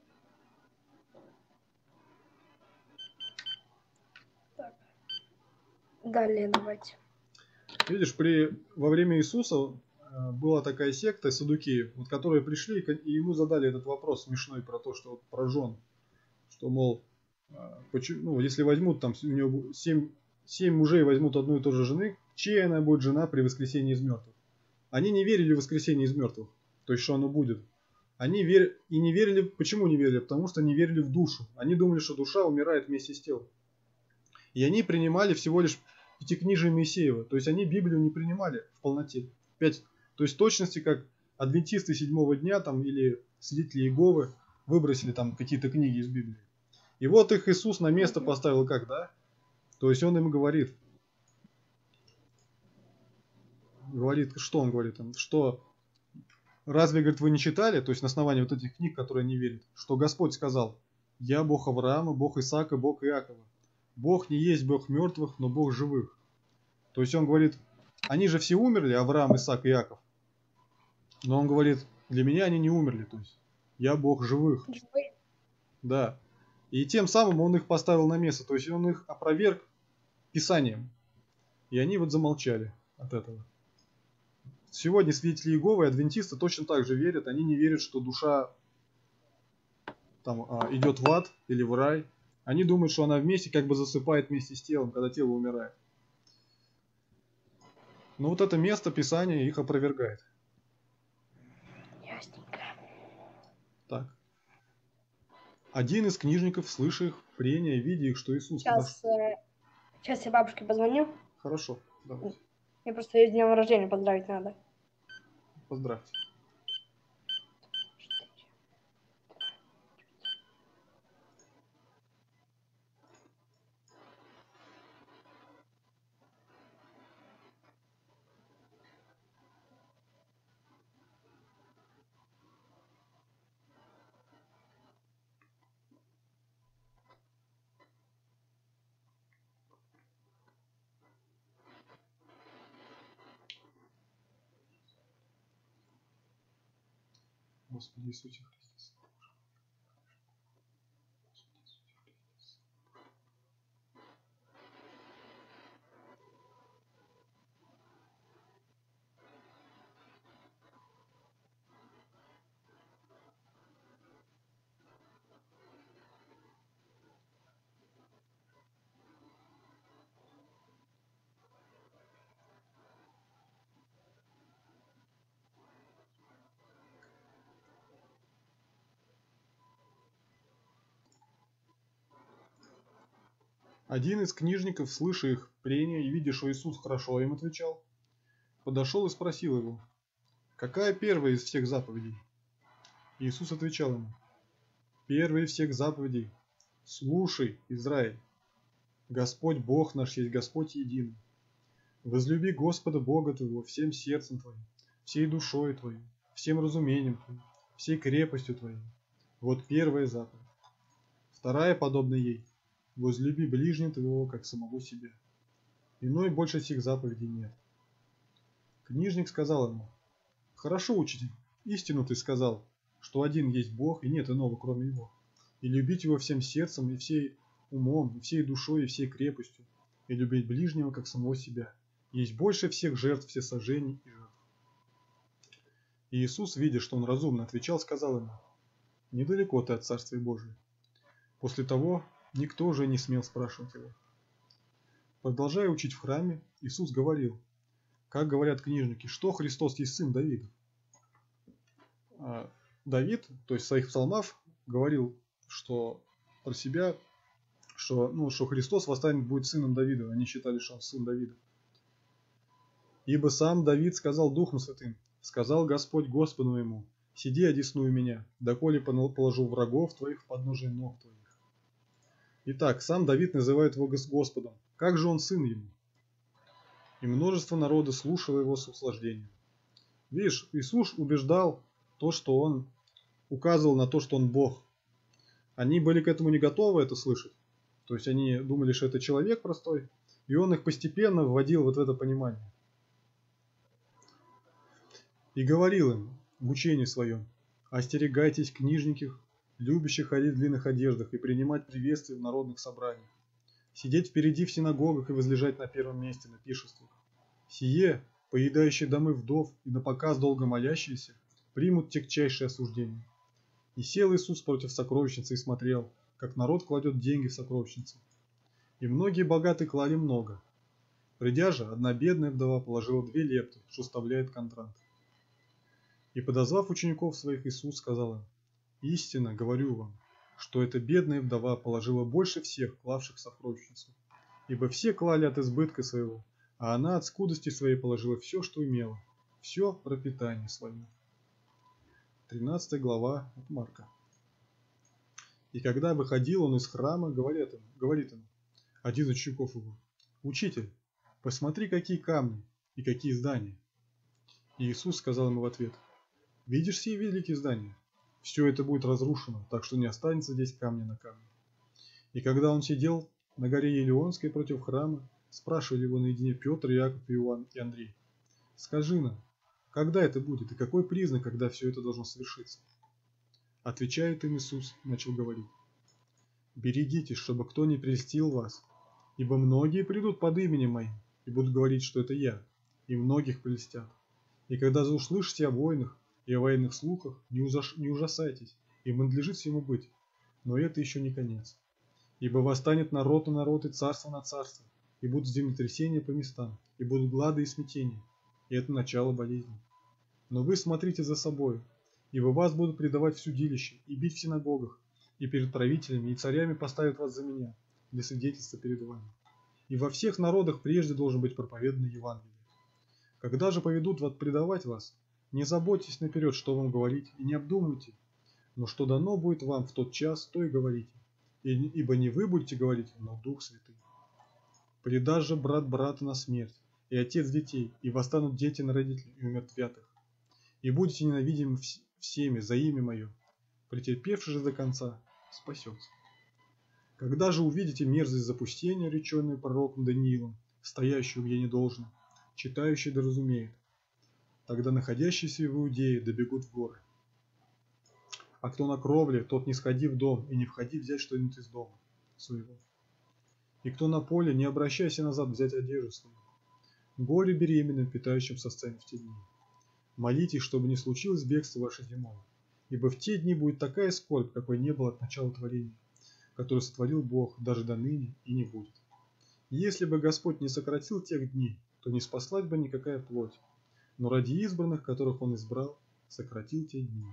Так. Далее давайте. Видишь, при, во время Иисуса была такая секта саддукеев, вот, которые пришли и ему задали этот вопрос смешной про то, что вот про жен, что, мол, почему, ну, если возьмут, там у него семь, семь мужей возьмут одну и ту же жены, чья она будет жена при воскресении из мертвых? Они не верили в воскресение из мертвых, то есть, что оно будет. Они вер... и не верили, почему не верили? Потому что не верили в душу. Они думали, что душа умирает вместе с телом. И они принимали всего лишь пятикнижие Моисеева, то есть они Библию не принимали в полноте. Пять, то есть в точности, как адвентисты седьмого дня там, или свидетели Иеговы выбросили там какие-то книги из Библии. И вот их Иисус на место поставил как, да? То есть он им говорит, говорит, что он говорит им, что разве, говорит, вы не читали, то есть на основании вот этих книг, которые они верят, что Господь сказал, я Бог Авраама, Бог Исаака, Бог Иакова. Бог не есть Бог мертвых, но Бог живых. То есть он говорит, они же все умерли, Авраам, Исаак и Иаков. Но он говорит, для меня они не умерли, то есть я Бог живых. Живые. Да. И тем самым он их поставил на место, то есть он их опроверг Писанием. И они вот замолчали от этого. Сегодня свидетели Иеговы и адвентисты точно так же верят, они не верят, что душа там а, идет в ад или в рай. Они думают, что она вместе как бы засыпает вместе с телом, когда тело умирает. Но вот это место Писания их опровергает. Ясненько. Так. Один из книжников, слыша их прения, видя их, что Иисус Сейчас, э, сейчас я бабушке позвоню. Хорошо, давайте. Мне просто ее с днем рождения поздравить надо. Поздравьте. Господи Иисусе Христе. Один из книжников, слыша их прения и видя, что Иисус хорошо им отвечал, подошел и спросил его, какая первая из всех заповедей? Иисус отвечал ему, первая из всех заповедей, слушай, Израиль, Господь Бог наш есть Господь единый. Возлюби Господа Бога твоего всем сердцем твоим, всей душой твоей, всем разумением твоим, всей крепостью твоей. Вот первая заповедь. Вторая, подобная ей, возлюби ближнего твоего, как самого себя. Иной больше сих заповедей нет. Книжник сказал ему, хорошо, учитель, истину ты сказал, что один есть Бог и нет иного, кроме Его. И любить Его всем сердцем и всей умом, и всей душой, и всей крепостью, и любить ближнего, как самого себя. Есть больше всех жертв, всесожжений и жертв. И Иисус, видя, что он разумно отвечал, сказал ему, недалеко ты от Царствия Божия. После того никто уже не смел спрашивать его. Продолжая учить в храме, Иисус говорил, как говорят книжники, что Христос есть сын Давида. А Давид, то есть в своих псалмах, говорил, что про себя, что, ну, что Христос восстанет будет сыном Давида. Они считали, что он сын Давида. Ибо сам Давид сказал Духом Святым, сказал Господь Господу моему, сиди одесную меня, доколе положу врагов твоих в подножие ног твоих. Итак, сам Давид называет его Господом. Как же он сын ему? И множество народа слушало его с услаждением. Видишь, Иисус убеждал то, что он указывал на то, что он Бог. Они были к этому не готовы это слышать. То есть они думали, что это человек простой. И он их постепенно вводил вот в это понимание. И говорил им в учении своем, остерегайтесь книжников, любящих ходить в длинных одеждах и принимать приветствия в народных собраниях, сидеть впереди в синагогах и возлежать на первом месте на пиршествах. Сие, поедающие домы вдов и напоказ долго молящиеся, примут тягчайшее осуждение. И сел Иисус против сокровищницы и смотрел, как народ кладет деньги в сокровищницу. И многие богатые клали много. Придя же, одна бедная вдова положила две лепты, что составляет контрант. И, подозвав учеников своих, Иисус сказал им: «Истинно говорю вам, что эта бедная вдова положила больше всех, клавших в сокровищницу. Ибо все клали от избытка своего, а она от скудости своей положила все, что имела, все пропитание свое». тринадцатая глава от Марка. И когда выходил он из храма, говорит, им, говорит ему один из учеников его: «Учитель, посмотри, какие камни и какие здания». И Иисус сказал ему в ответ: «Видишь сие великие здания? Все это будет разрушено, так что не останется здесь камня на камне». И когда он сидел на горе Елеонской против храма, спрашивали его наедине Петр, Иаков, Иоанн и Андрей: «Скажи нам, когда это будет и какой признак, когда все это должно совершиться?» Отвечает им Иисус, начал говорить: «Берегитесь, чтобы кто не прельстил вас, ибо многие придут под именем Моим и будут говорить, что это Я, и многих прельстят. И когда услышите о войнах и о военных слухах, не, ужас, не ужасайтесь, им надлежит всему быть, но это еще не конец. Ибо восстанет народ на народ и царство на царство, и будут землетрясения по местам, и будут глады и смятения, и это начало болезни. Но вы смотрите за собой, ибо вас будут предавать в судилище и бить в синагогах, и перед правителями и царями поставят вас за меня, для свидетельства перед вами. И во всех народах прежде должен быть проповедан Евангелие. Когда же поведут вас предавать вас, не заботьтесь наперед, что вам говорить, и не обдумывайте, но что дано будет вам в тот час, то и говорите. И, ибо не вы будете говорить, но Дух Святый. Предаст же брат брата на смерть, и отец детей, и восстанут дети на родителей, и умертвят их. И будете ненавидимы всеми за имя Мое, претерпевший же до конца спасется. Когда же увидите мерзость запустения, реченную пророком Даниилом, стоящую где не должно, читающий да разумеет, тогда находящиеся в Иудее добегут в горы. А кто на кровле, тот не сходи в дом и не входи взять что-нибудь из дома своего. И кто на поле, не обращайся назад взять одежду свою. Горе беременным, питающим со сцены в те дни. Молитесь, чтобы не случилось бегство ваше зимой, ибо в те дни будет такая скорбь, какой не было от начала творения, который сотворил Бог даже до ныне и не будет. Если бы Господь не сократил тех дней, то не спаслась бы никакая плоть, но ради избранных, которых Он избрал, сократил те дни.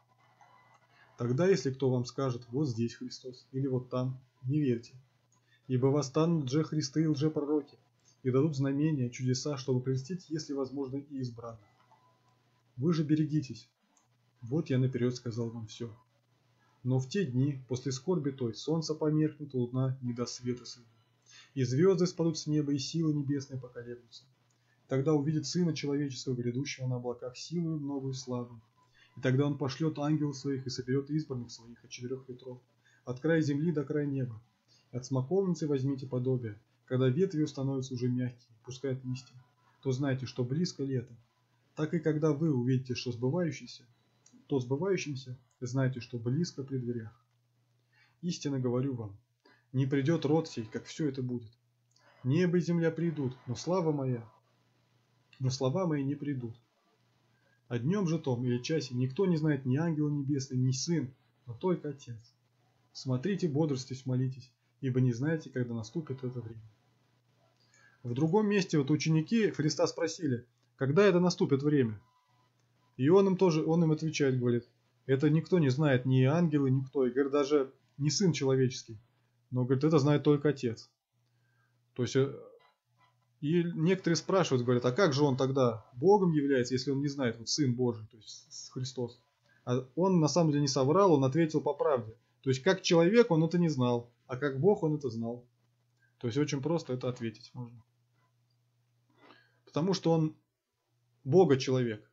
Тогда, если кто вам скажет: вот здесь Христос, или вот там, не верьте, ибо восстанут лже-христы и лжепророки, и дадут знамения, чудеса, чтобы прельстить, если возможно, и избранных. Вы же берегитесь, вот я наперед сказал вам все. Но в те дни, после скорби той, солнце померкнет, луна не даст света своего, и звезды спадут с неба, и силы небесные поколеблются. Тогда увидит Сына Человеческого, грядущего на облаках, силою новую славу. И тогда Он пошлет ангелов своих и соберет избранных своих от четырех ветров, от края земли до края неба. И от смоковницы возьмите подобие, когда ветви становятся уже мягкие, пускают листья, то знайте, что близко лето. Так и когда вы увидите, что сбывающийся, то сбывающимся, знайте, что близко при дверях. Истинно говорю вам, не придет род сей, как все это будет. Небо и земля придут, но слава моя, но слова мои не придут. О днем же том или часе никто не знает ни ангела небесный, ни сын, но только Отец. Смотрите, бодрствуйте, молитесь, ибо не знаете, когда наступит это время. В другом месте вот ученики Христа спросили, когда это наступит время. И он им тоже, он им отвечает, говорит, это никто не знает, ни ангелы, никто, и говорит, даже не Сын Человеческий, но, говорит, это знает только Отец. То есть, и некоторые спрашивают, говорят, а как же он тогда Богом является, если он не знает, вот Сын Божий, то есть Христос. А он на самом деле не соврал, он ответил по правде. То есть, как человек он это не знал, а как Бог он это знал. То есть, очень просто это ответить можно. Потому что он Бога-человек.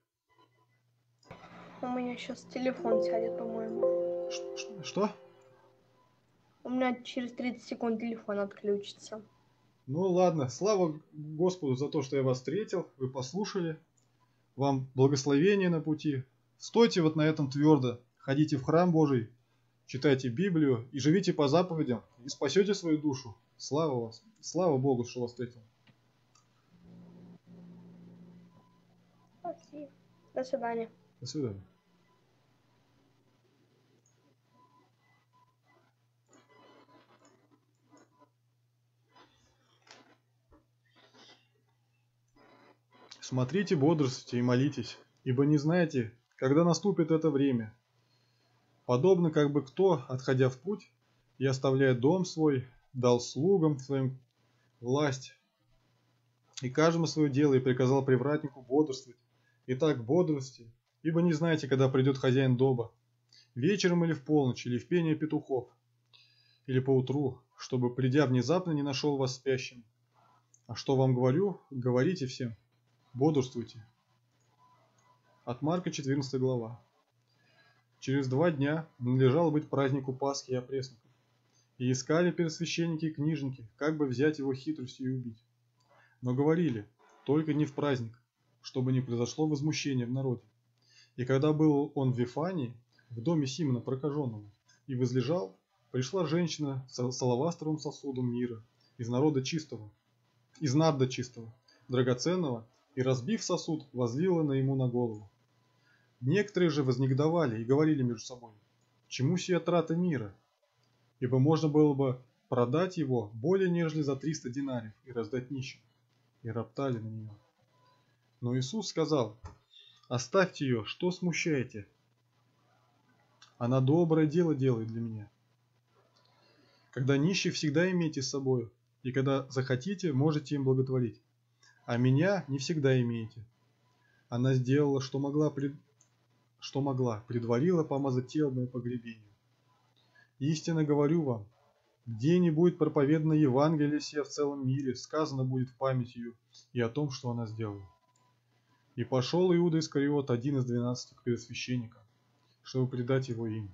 У меня сейчас телефон сядет, по-моему. Что? У меня через тридцать секунд телефон отключится. Ну ладно, слава Господу за то, что я вас встретил, вы послушали. Вам благословение на пути. Стойте вот на этом твердо, ходите в храм Божий, читайте Библию и живите по заповедям, и спасете свою душу. Слава вас, слава Богу, что вас встретил. Спасибо. До свидания. До свидания. Смотрите, бодрствуйте и молитесь, ибо не знаете, когда наступит это время. Подобно как бы кто, отходя в путь и оставляя дом свой, дал слугам своим власть, и каждому свое дело, и приказал привратнику бодрствовать. Итак, бодрствуйте, ибо не знаете, когда придет хозяин дома, вечером или в полночь, или в пение петухов, или поутру, чтобы, придя внезапно, не нашел вас спящим. А что вам говорю, говорите всем, бодрствуйте. От Марка, четырнадцатая глава. Через два дня надлежало быть празднику Пасхи и опресноков, и искали первосвященники и книжники, как бы взять его хитростью и убить. Но говорили, только не в праздник, чтобы не произошло возмущение в народе. И когда был он в Вифании, в доме Симона прокаженного, и возлежал, пришла женщина с алавастровым сосудом мира, из народа чистого, из нарда чистого, драгоценного, и, разбив сосуд, возлила на ему на голову. Некоторые же вознегодовали и говорили между собой, чему сия трата мира, ибо можно было бы продать его более нежели за триста динариев и раздать нищим, и роптали на нее. Но Иисус сказал, оставьте ее, что смущаете? Она доброе дело делает для меня. Когда нищих всегда имейте с собой, и когда захотите, можете им благотворить. А меня не всегда имеете. Она сделала, что могла, пред... что могла, предварила помазать тело мое погребению. Истинно говорю вам, где не будет проповедано Евангелие сия в целом мире, сказано будет в память ее и о том, что она сделала. И пошел Иуда Искариот, один из двенадцати первосвященников, чтобы предать его им.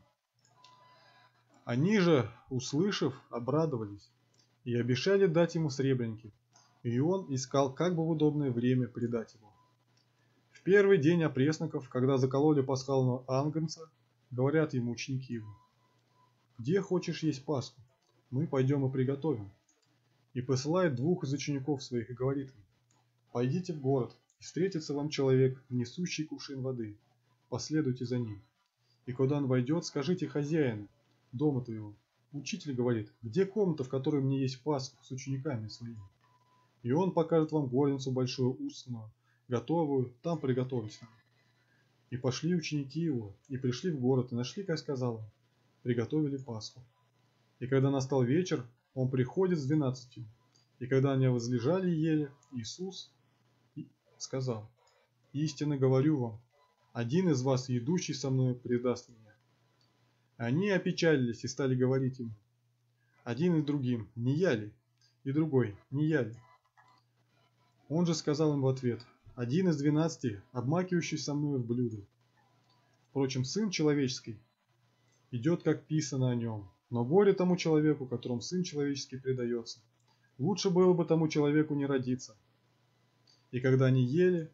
Они же, услышав, обрадовались и обещали дать ему сребреники, и он искал как бы в удобное время предать его. В первый день опресноков, когда закололи пасхального агнца, говорят ему ученики его, «Где хочешь есть Пасху? Мы пойдем и приготовим». И посылает двух из учеников своих и говорит им, «Пойдите в город, и встретится вам человек, несущий кувшин воды, последуйте за ним. И когда он войдет, скажите хозяину дома твоего, учитель говорит, где комната, в которой мне есть Пасха с учениками своими? И он покажет вам горницу большую устную, готовую, там приготовить нам». И пошли ученики его, и пришли в город, и нашли, как сказал им, приготовили Пасху. И когда настал вечер, он приходит с двенадцатью. И когда они возлежали и ели, Иисус сказал, «Истинно говорю вам, один из вас, идущий со мной, предаст меня». Они опечалились и стали говорить ему, один и другим, не я ли? И другой, не я ли? Он же сказал им в ответ, один из двенадцати, обмакивающий со мной в блюдо. Впрочем, Сын Человеческий идет, как писано о нем, но горе тому человеку, которому Сын Человеческий предается. Лучше было бы тому человеку не родиться. И когда они ели,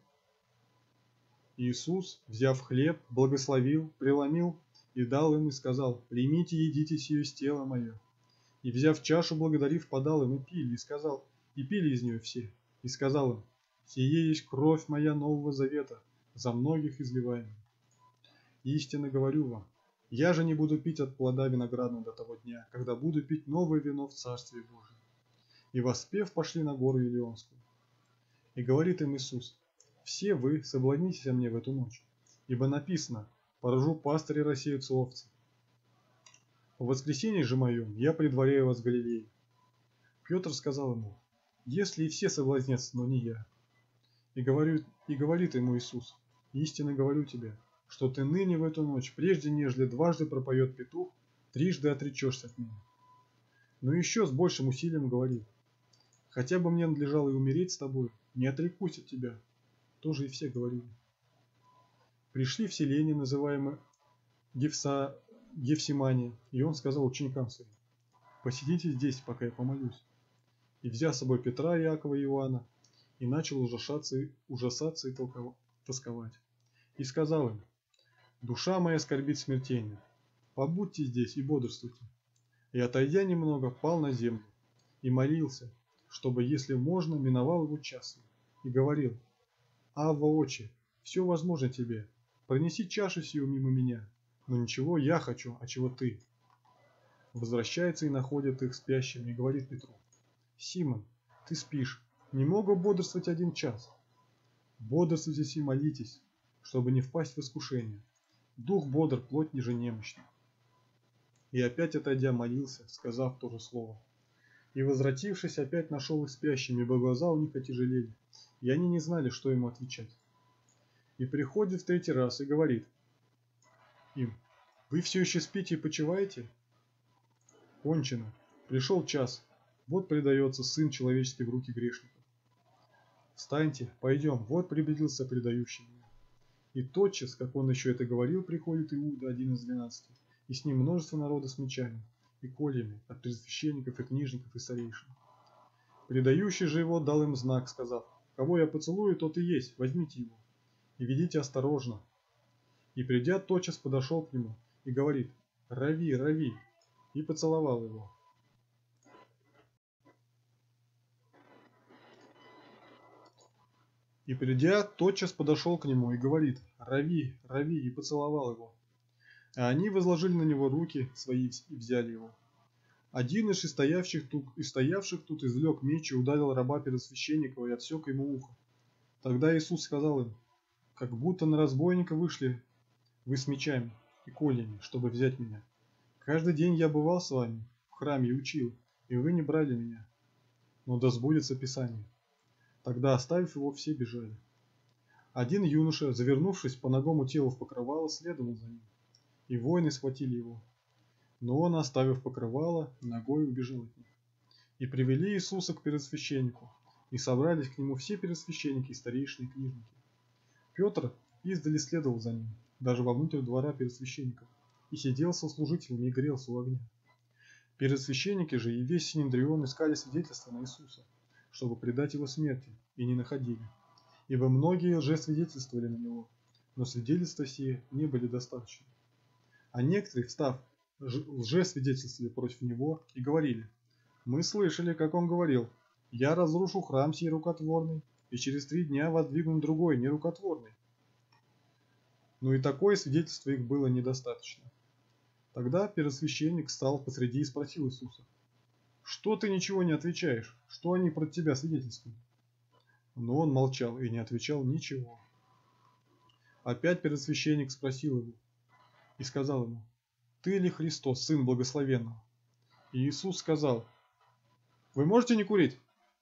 Иисус, взяв хлеб, благословил, преломил и дал им и сказал, «Примите, едите сие из тела мое». И взяв чашу, благодарив, подал им и пили, и сказал, и пили из нее все, и сказал им, «Сие есть кровь моя нового завета, за многих изливаемая. Истинно говорю вам, я же не буду пить от плода виноградного до того дня, когда буду пить новое вино в Царстве Божьем». И воспев, пошли на гору Елеонскую. И говорит им Иисус, «Все вы соблазнитесь о мне в эту ночь, ибо написано, поражу пастыря рассеются овцы. В воскресенье же моем я предваряю вас в Галилее». Петр сказал ему, «Если и все соблазнятся, но не я». И, говорю, и говорит ему Иисус, «Истинно говорю тебе, что ты ныне в эту ночь, прежде нежели дважды пропоет петух, трижды отречешься от меня». Но еще с большим усилием говорит, «Хотя бы мне надлежало и умереть с тобой, не отрекусь от тебя». Тоже и все говорили. Пришли в селение, называемое Гефса, Гефсимания, и он сказал ученикам своим, «Посидите здесь, пока я помолюсь». И взяв с собой Петра, Иакова и Иоанна, и начал ужасаться, ужасаться и толковать, тосковать. И сказал им, «Душа моя скорбит смертельно, побудьте здесь и бодрствуйте». И, отойдя немного, пал на землю и молился, чтобы, если можно, миновал его час, и говорил, «Авва, Отче, все возможно тебе, пронеси чашу сию мимо меня, но ничего я хочу, а чего ты». Возвращается и находит их спящими и говорит Петру, «Симон, ты спишь, не мог бы бодрствовать один час? Бодрствуйте и молитесь, чтобы не впасть в искушение. Дух бодр, плоть ниже немощна. И опять отойдя молился, сказав то же слово. И возвратившись, опять нашел их спящими, ибо глаза у них отяжелели, и они не знали, что ему отвечать. И приходит в третий раз и говорит им: вы все еще спите и почиваете? Кончено. Пришел час. Вот предается Сын Человеческий в руки грешников. Встаньте, пойдем, вот приблизился предающий меня. И тотчас, как он еще это говорил, приходит Иуда, один из двенадцати, и с ним множество народа с мечами и кольями от первосвященников и книжников и старейшин. Предающий же его дал им знак, сказав: кого я поцелую, тот и есть, возьмите его и ведите осторожно. И придя, тотчас подошел к нему и говорит: рави, рави, и поцеловал его. И придя, тотчас подошел к нему и говорит: рави, рави, и поцеловал его. А они возложили на него руки свои и взяли его. Один из стоявших тут, из стоявших тут извлек меч и ударил раба первосвященника и отсек ему ухо. Тогда Иисус сказал им: как будто на разбойника вышли вы с мечами и кольями, чтобы взять меня. Каждый день я бывал с вами в храме и учил, и вы не брали меня. Но да сбудется Писание. Тогда, оставив его, все бежали. Один юноша, завернувшись по ногому телу в покрывало, следовал за ним, и воины схватили его. Но он, оставив покрывало, ногой убежал от них. И привели Иисуса к первосвященнику, и собрались к нему все первосвященники и старейшины и книжники. Петр издали следовал за ним, даже вовнутрь двора первосвященников, и сидел со служителями и грелся у огня. Первосвященники же и весь Синедрион искали свидетельства на Иисуса, чтобы предать его смерти, и не находили. Ибо многие лжесвидетельствовали на него, но свидетельства сие не были достаточны. А некоторые, встав, лжесвидетельствовали против него и говорили: мы слышали, как он говорил: я разрушу храм сей рукотворный, и через три дня воздвигну другой, нерукотворный. Но и такое свидетельство их было недостаточно. Тогда первосвященник встал посреди и спросил Иисуса: что ты ничего не отвечаешь? Что они против тебя свидетельствуют? Но он молчал и не отвечал ничего. Опять первосвященник спросил его и сказал ему: ты ли Христос, Сын Благословенного? И Иисус сказал: вы можете не курить?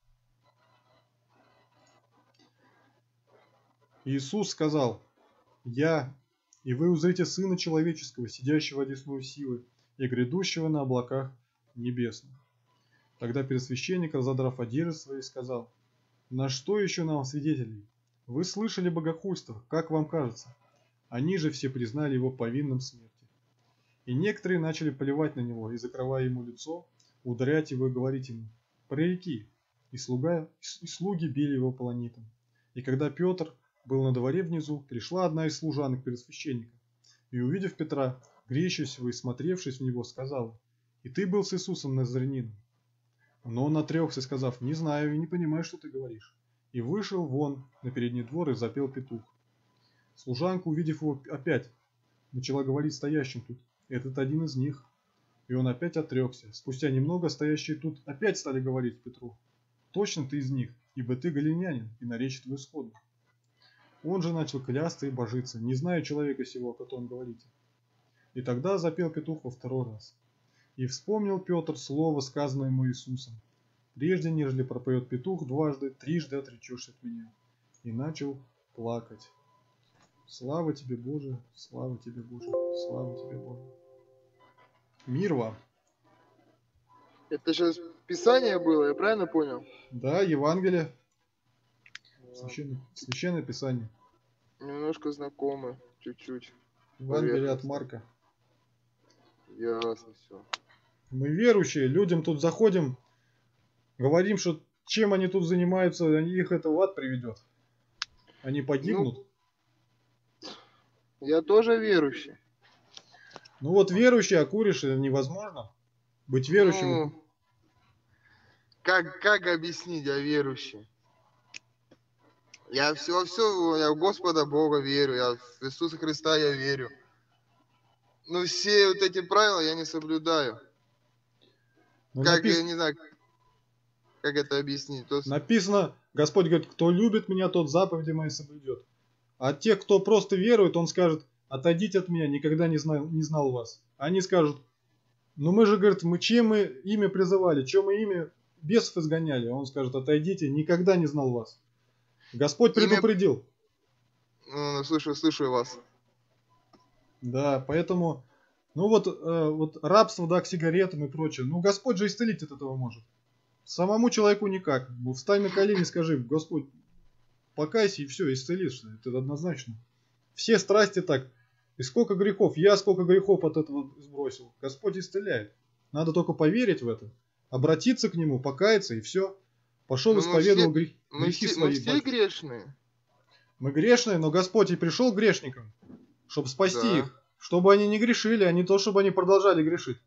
Иисус сказал: я, и вы узрите Сына Человеческого, сидящего одесную силы и грядущего на облаках небесных. Тогда первосвященник, разодрав одежды свои, сказал: на что еще нам свидетелей? Вы слышали богохульство, как вам кажется? Они же все признали его повинным смерти. И некоторые начали поливать на него, и, закрывая ему лицо, ударять его и говорить ему: пререки. И, слуга, и слуги били его полонитом. И когда Петр был на дворе внизу, пришла одна из служанок первосвященника, и, увидев Петра, гречащего и смотревшись в него, сказала: и ты был с Иисусом Назаренином. Но он отрекся, сказав: не знаю и не понимаю, что ты говоришь. И вышел вон на передний двор и запел петух. Служанка, увидев его опять, начала говорить стоящим тут: этот один из них. И он опять отрекся. Спустя немного стоящие тут опять стали говорить Петру: точно ты из них, ибо ты галилеянин, и наречие твое сходно. Он же начал клясться и божиться: не знаю человека сего, о котором говорите. И тогда запел петух во второй раз. И вспомнил Петр слово, сказанное ему Иисусом: прежде нежели пропоет петух дважды, трижды отречешься от меня. И начал плакать. Слава тебе, Боже, слава тебе, Боже, слава тебе, Боже. Мир вам. Это сейчас Писание было, я правильно понял? Да, Евангелие. Священное, священное Писание. Немножко знакомы, чуть-чуть. Евангелие от Марка. Ясно все. Мы верующие, людям тут заходим, говорим, что чем они тут занимаются, их это в ад приведет. Они погибнут. Ну, я тоже верующий. Ну вот верующий, а куришь, это невозможно. Быть верующим. Ну, как, как объяснить, я верующий? Я все, все, я в Господа Бога верю, я в Иисуса Христа я верю. Но все вот эти правила я не соблюдаю. Ну, Как, напис... я не знаю, как это объяснить. То есть... Написано, Господь говорит, кто любит меня, тот заповеди мои соблюдет. А те, кто просто верует, он скажет, отойдите от меня, никогда не знал, не знал вас. Они скажут, ну мы же, говорит, мы чье мы имя призывали, чье мы имя бесов изгоняли. Он скажет, отойдите, никогда не знал вас. Господь Имя- предупредил. Ну, слушаю, слушаю вас. Да, поэтому, ну вот, э, вот рабство, да, к сигаретам и прочее. Ну Господь же исцелить от этого может. Самому человеку никак. Ну, встань на колени, скажи, Господь, покайся и все, исцелишься. Это однозначно. Все страсти так. И сколько грехов, я сколько грехов от этого сбросил. Господь исцеляет. Надо только поверить в это, обратиться к Нему, покаяться и все. Пошел, Ну, мы исповедовал все- грех- Мы грехи все, мы свои. все батюшка. грешные. Мы грешные, но Господь и пришел к грешникам, чтобы спасти Да. их. Чтобы они не грешили, а не то, чтобы они продолжали грешить.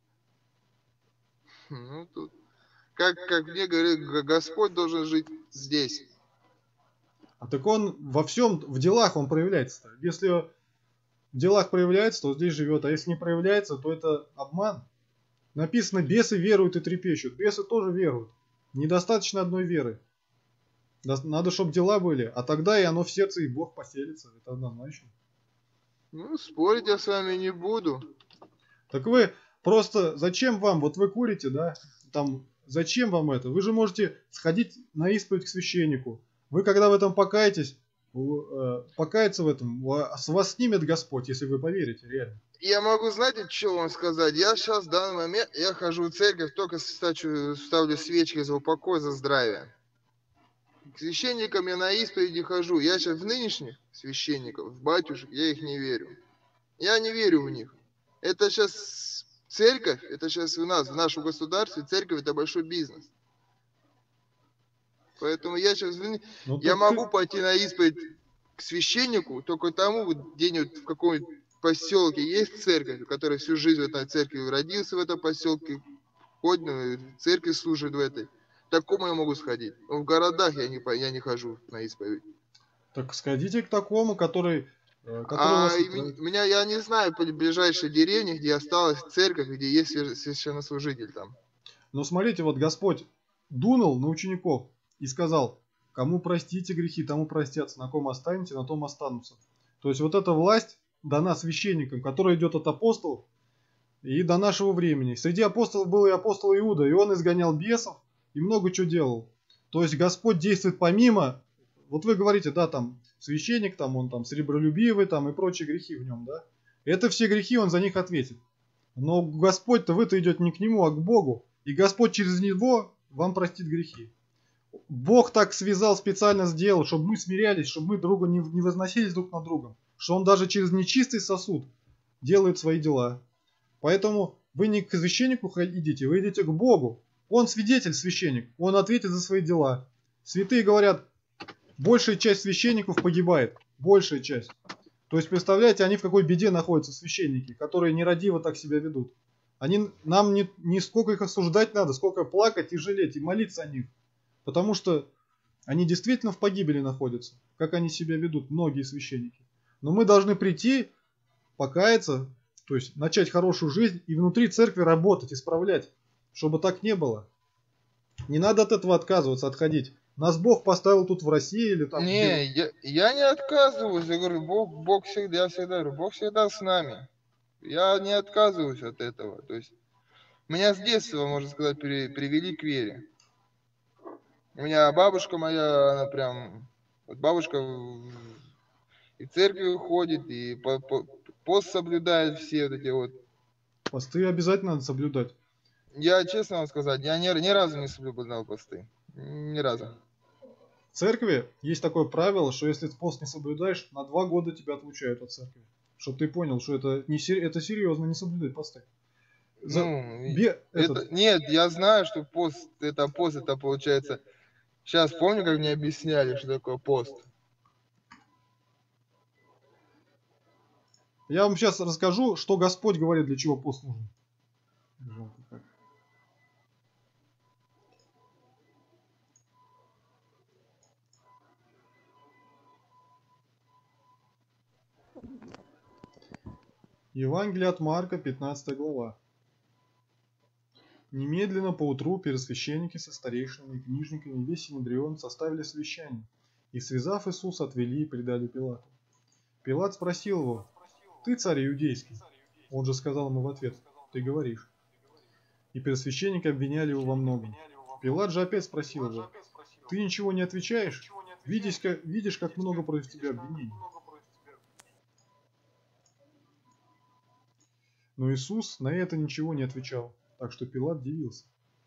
Ну, тут, как, как мне говорит, Г- Господь должен жить здесь. А так он во всем, в делах он проявляется. Если в делах проявляется, то здесь живет. А если не проявляется, то это обман. Написано, бесы веруют и трепещут. Бесы тоже веруют. Недостаточно одной веры. Дос- Надо, чтобы дела были. А тогда и оно в сердце, и Бог поселится. Это однозначно. Ну, спорить я с вами не буду. Так вы просто, зачем вам, вот вы курите, да, там, зачем вам это? Вы же можете сходить на исповедь к священнику. Вы, когда в этом покаетесь, у- э, покаяться в этом, у- с вас снимет Господь, если вы поверите, реально. Я могу, знаете, что вам сказать? Я сейчас в данный момент, я хожу в церковь, только стачу, ставлю свечки за упокой, за здравие. К священникам я на исповеди хожу. Я сейчас в нынешних священников, в батюшек, я их не верю. Я не верю в них. Это сейчас церковь, это сейчас у нас, в нашем государстве, церковь это большой бизнес. Поэтому я сейчас, Ну, я так могу ты- пойти на исповедь к священнику, только тому, вот где-нибудь в каком-нибудь поселке есть церковь, который всю жизнь в этой церкви родился в этом поселке, ходит, ну, в церкви служит в этой. К такому я могу сходить. Но в городах я не, по- я не хожу на исповедь. Так сходите к такому, который, э, который А вас... и м- меня, я не знаю, по ближайшей деревне, где осталась церковь, где есть свящ- священнослужитель там. Но смотрите, вот Господь дунул на учеников и сказал, кому простите грехи, тому простятся, на ком останете, на том останутся. То есть вот эта власть дана священникам, которая идет от апостолов и до нашего времени. Среди апостолов был и апостол Иуда, и он изгонял бесов и много чего делал. То есть Господь действует помимо, вот вы говорите, да, там священник, там он там сребролюбивый, там и прочие грехи в нем, да. Это все грехи, он за них ответит. Но Господь-то вы-то идете не к нему, а к Богу. И Господь через него вам простит грехи. Бог так связал, специально сделал, чтобы мы смирялись, чтобы мы друга не, не возносились друг над другом. Что он даже через нечистый сосуд делает свои дела. Поэтому вы не к священнику идите, вы идете к Богу. Он свидетель, священник. Он ответит за свои дела. Святые говорят, большая часть священников погибает. Большая часть. То есть, представляете, они в какой беде находятся, священники, которые нерадиво так себя ведут. Они, нам не, не сколько их осуждать надо, сколько плакать и жалеть, и молиться о них. Потому что они действительно в погибели находятся, как они себя ведут, многие священники. Но мы должны прийти, покаяться, то есть начать хорошую жизнь и внутри церкви работать, исправлять, чтобы так не было. Не надо от этого отказываться, отходить. Нас Бог поставил тут в России или там... Не, я, я не отказываюсь. Я говорю, Бог, Бог всегда, я всегда говорю, Бог всегда с нами. Я не отказываюсь от этого. То есть меня с детства, можно сказать, при- привели к вере. У меня бабушка моя, она прям, вот бабушка в- и в церкви ходит, и по- по- пост соблюдает все вот эти вот. Посты обязательно надо соблюдать. Я, честно вам сказать, я ни, ни разу не соблюдал посты. Ни разу. В церкви есть такое правило, что если ты пост не соблюдаешь, на два года тебя отлучают от церкви. Чтобы ты понял, что это, не, сер- это серьезно, не соблюдать посты. За- Ну, бе- это, этот, нет, я знаю, что пост, это пост, это получается. Сейчас помню, как мне объясняли, что такое пост. Я вам сейчас расскажу, что Господь говорит, для чего пост нужен. Жалко как. Евангелие от Марка, пятнадцатая глава. Немедленно поутру первосвященники со старейшинами и книжниками и весь Синедрион составили совещание, и, связав Иисуса, отвели и предали Пилату. Пилат спросил его: «Ты царь иудейский?» Он же сказал ему в ответ: «Ты говоришь». И первосвященники обвиняли его во многом. Пилат же опять спросил его: «Ты ничего не отвечаешь? Видишь, как, видишь, как много против тебя обвинений?» Но Иисус на это ничего не отвечал, так что Пилат дивился.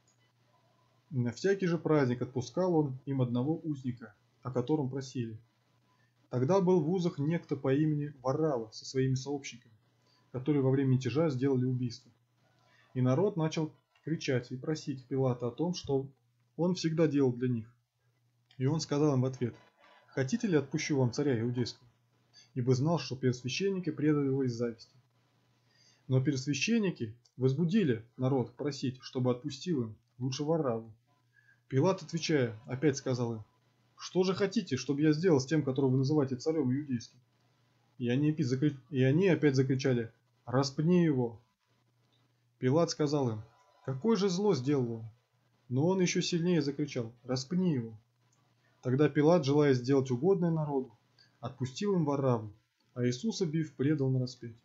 На всякий же праздник отпускал он им одного узника, о котором просили. Тогда был в узах некто по имени Варрава со своими сообщниками, которые во время мятежа сделали убийство. И народ начал кричать и просить Пилата о том, что он всегда делал для них. И он сказал им в ответ: «Хотите ли отпущу вам царя иудейского?» Ибо знал, что первосвященники предали его из зависти. Но первосвященники возбудили народ просить, чтобы отпустил им лучше Варраву. Пилат, отвечая, опять сказал им: «Что же хотите, чтобы я сделал с тем, которого вы называете царем иудейским?» И они, и они опять закричали: «Распни его!» Пилат сказал им: «Какое же зло сделал он?» Но он еще сильнее закричал: «Распни его!» Тогда Пилат, желая сделать угодное народу, отпустил им Варраву, а Иисуса, бив, предал на распятие.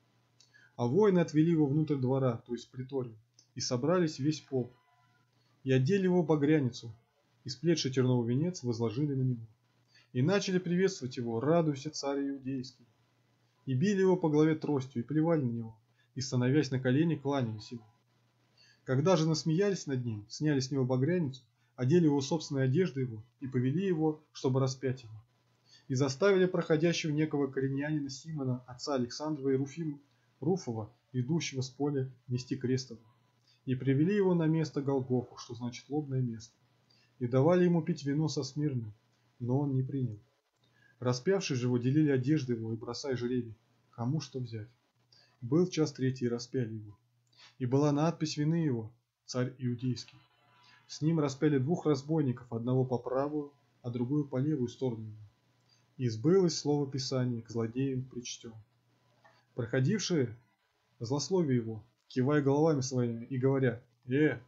А воины отвели его внутрь двора, то есть в приторию, и собрались весь полк, и одели его багряницу, и сплетший терновый венец возложили на него, и начали приветствовать его: «Радуйся, царь иудейский!» И били его по голове тростью, и плевали на него, и, становясь на колени, кланялись ему. Когда же насмеялись над ним, сняли с него багряницу, одели его собственные одежды его, и повели его, чтобы распять его. И заставили проходящего некого коренянина Симона, отца Александрова и Руфим, Руфова, идущего с поля, нести крест его. И привели его на место Голгофу, что значит лобное место. И давали ему пить вино со смирным, но он не принял. Распявшись же его, делили одежды его и бросая жребий, кому что взять. Был час третий, и распяли его. И была надпись вины его: «Царь иудейский». С ним распяли двух разбойников, одного по правую, а другую по левую сторону его. И сбылось слово Писания: «К злодеям причтем». Проходившие злословие его, кивая головами своими и говоря: «Э,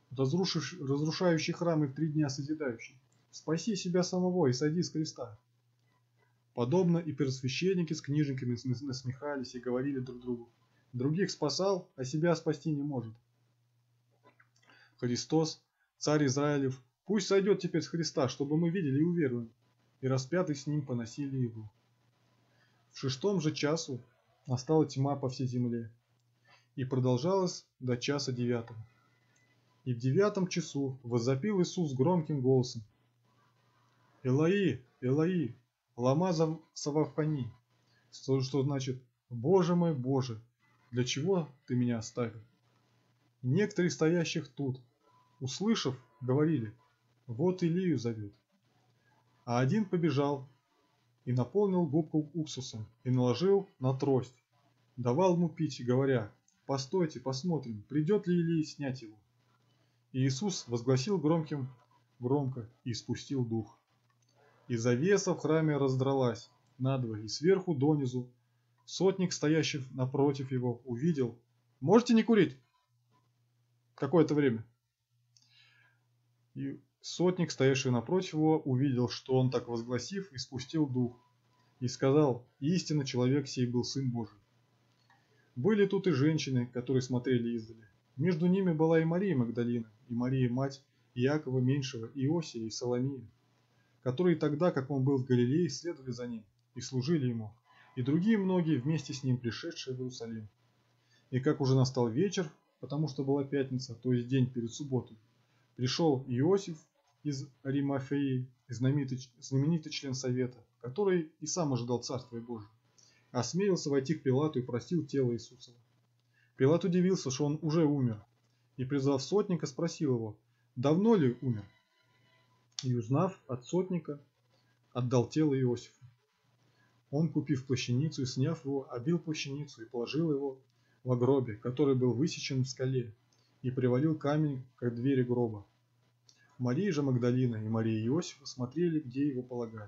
разрушающий храм и в три дня созидающий, спаси себя самого и сойди с креста». Подобно и первосвященники с книжниками насмехались и говорили друг другу: «Других спасал, а себя спасти не может». Христос, царь Израилев, пусть сойдет теперь с Христа, чтобы мы видели и уверовали. И распятый с ним поносили его. В шестом же часу настала тьма по всей земле, и продолжалась до часа девятого. И в девятом часу воззапил Иисус громким голосом: «Элои, Элои, лама савахфани», что, что значит: «Боже мой, Боже, для чего ты меня оставил?» Некоторые стоящих тут, услышав, говорили: «Вот Илию зовет». А один побежал и наполнил губку уксусом и наложил на трость, давал ему пить, говоря: «Постойте, посмотрим, придет ли Илия снять его». И Иисус возгласил громким, громко и испустил дух. И завеса в храме раздралась надвое, и сверху донизу сотник, стоящий напротив его, увидел. «Можете не курить?» Какое-то время. И сотник, стоявший напротив его, увидел, что он, так возгласив, испустил дух, и сказал: «Истинно человек сей был Сын Божий». Были тут и женщины, которые смотрели издали. Между ними была и Мария Магдалина, и Мария, мать Иакова Меньшего, и Иосия, и Соломия, которые тогда, как он был в Галилее, следовали за ним и служили ему, и другие многие вместе с ним, пришедшие в Иерусалим. И как уже настал вечер, потому что была пятница, то есть день перед субботой, пришел Иосиф из Аримафеи, знаменитый, знаменитый член совета, который и сам ожидал Царствия Божия, осмелился войти к Пилату и просил тело Иисусова. Пилат удивился, что он уже умер, и, призвав сотника, спросил его: «Давно ли умер?» И, узнав от сотника, отдал тело Иосифу. Он, купив плащаницу и сняв его, обил плащаницу и положил его во гробе, который был высечен в скале, и привалил камень к двери гроба. Мария же Магдалина и Мария Иосифа смотрели, где его полагали.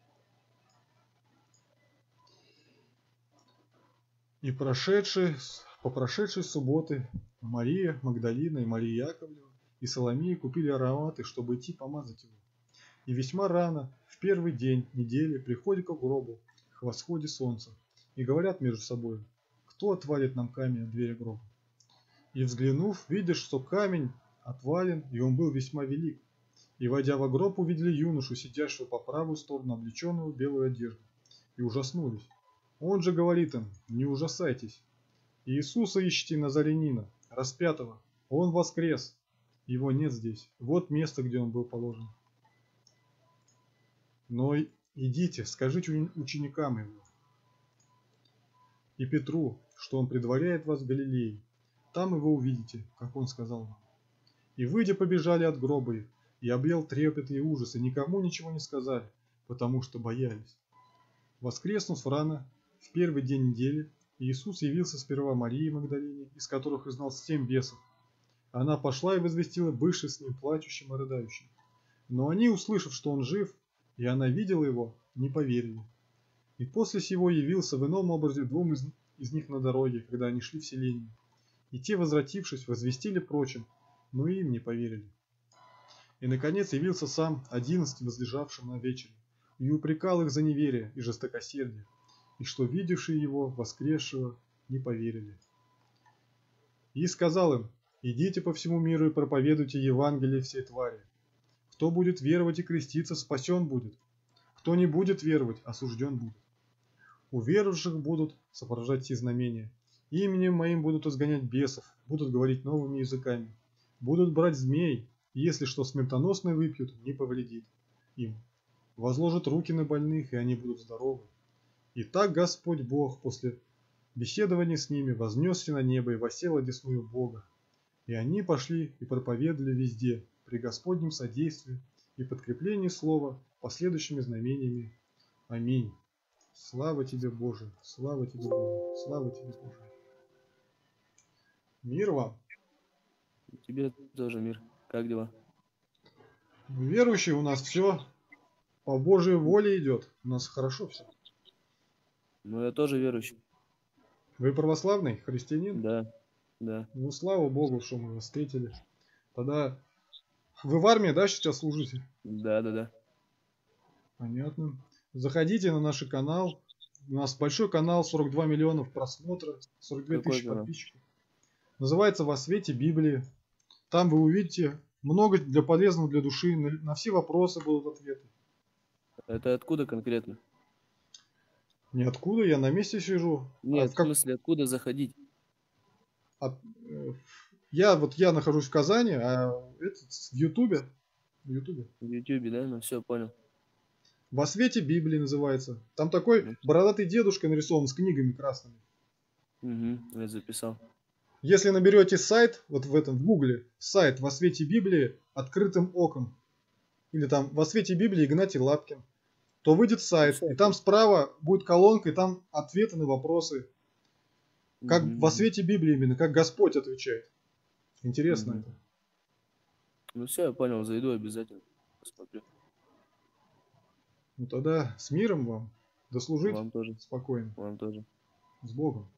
И прошедший По прошедшей субботы Мария Магдалина и Мария Яковлева и Соломея купили ароматы, чтобы идти помазать его. И весьма рано, в первый день недели, приходят к гробу, к восходе солнца, и говорят между собой: кто отвалит нам камень от двери гроба? И взглянув, видишь, что камень отвален, и он был весьма велик. И, войдя во гроб, увидели юношу, сидящего по правую сторону, облеченного в белую одежду, и ужаснулись. Он же говорит им: не ужасайтесь. Иисуса ищите Назарянина, распятого. Он воскрес. Его нет здесь. Вот место, где он был положен. Но идите, скажите ученикам его и Петру, что он предваряет вас в Галилее. Там его увидите, как он сказал вам. И, выйдя, побежали от гроба их, и объел трепет и ужас, и никому ничего не сказали, потому что боялись. Воскреснув рано, в первый день недели, Иисус явился сперва Марии Магдалине, из которых изгнал семь бесов. Она пошла и возвестила бывшим с ним плачущим и рыдающим. Но они, услышав, что он жив, и она видела его, не поверили. И после сего явился в ином образе двум из, из них на дороге, когда они шли в селение. И те, возвратившись, возвестили прочим, но им не поверили. И, наконец, явился сам одиннадцати возлежавшим на вечере, и упрекал их за неверие и жестокосердие, и что видевшие его, воскресшего, не поверили. И сказал им: идите по всему миру и проповедуйте Евангелие всей твари. Кто будет веровать и креститься, спасен будет. Кто не будет веровать, осужден будет. У верующих будут сопровождать все знамения. Именем моим будут изгонять бесов, будут говорить новыми языками, будут брать змей, и если что смертоносное выпьют, не повредит им. Возложат руки на больных, и они будут здоровы. И так Господь Бог после беседования с ними вознесся на небо и воссел одесную Бога. И они пошли и проповедовали везде, при Господнем содействии и подкреплении слова последующими знамениями. Аминь. Слава тебе, Боже, слава тебе, Боже, слава тебе, Боже. Мир вам. Тебе тоже мир. Как дела? Верующие, у нас все по Божьей воле идет. У нас хорошо все. Ну, я тоже верующий. Вы православный христианин? Да, да. Ну, слава Богу, что мы вас встретили. Тогда вы в армии, да, сейчас служите? Да, да, да. Понятно. Заходите на наш канал. У нас большой канал, сорок два миллионов просмотров, сорок две Какой тысячи канал? подписчиков. Называется «Во свете Библии». Там вы увидите много для полезного для души. На, на все вопросы будут ответы. Это откуда конкретно? Ниоткуда, я на месте сижу. Нет, А в как- смысле, откуда заходить? от- э, я вот я нахожусь в Казани, а этот в Ютубе. В Ютубе. В Ютубе, да? Ну, все, понял. «Во свете Библии» называется. Там такой бородатый дедушка нарисован с книгами красными. Угу, я записал. Если наберете сайт, вот в этом, в гугле, сайт «Во свете Библии» открытым оком, или там «Во свете Библии» Игнатий Лапкин, то выйдет сайт, и там справа будет колонка, и там ответы на вопросы. Как Мгм. во свете Библии именно, как Господь отвечает. Интересно Мгм. это. Ну все, я понял, зайду обязательно. Посмотрю. Ну тогда с миром вам. Дослужить Вам тоже, спокойно. вам тоже. С Богом.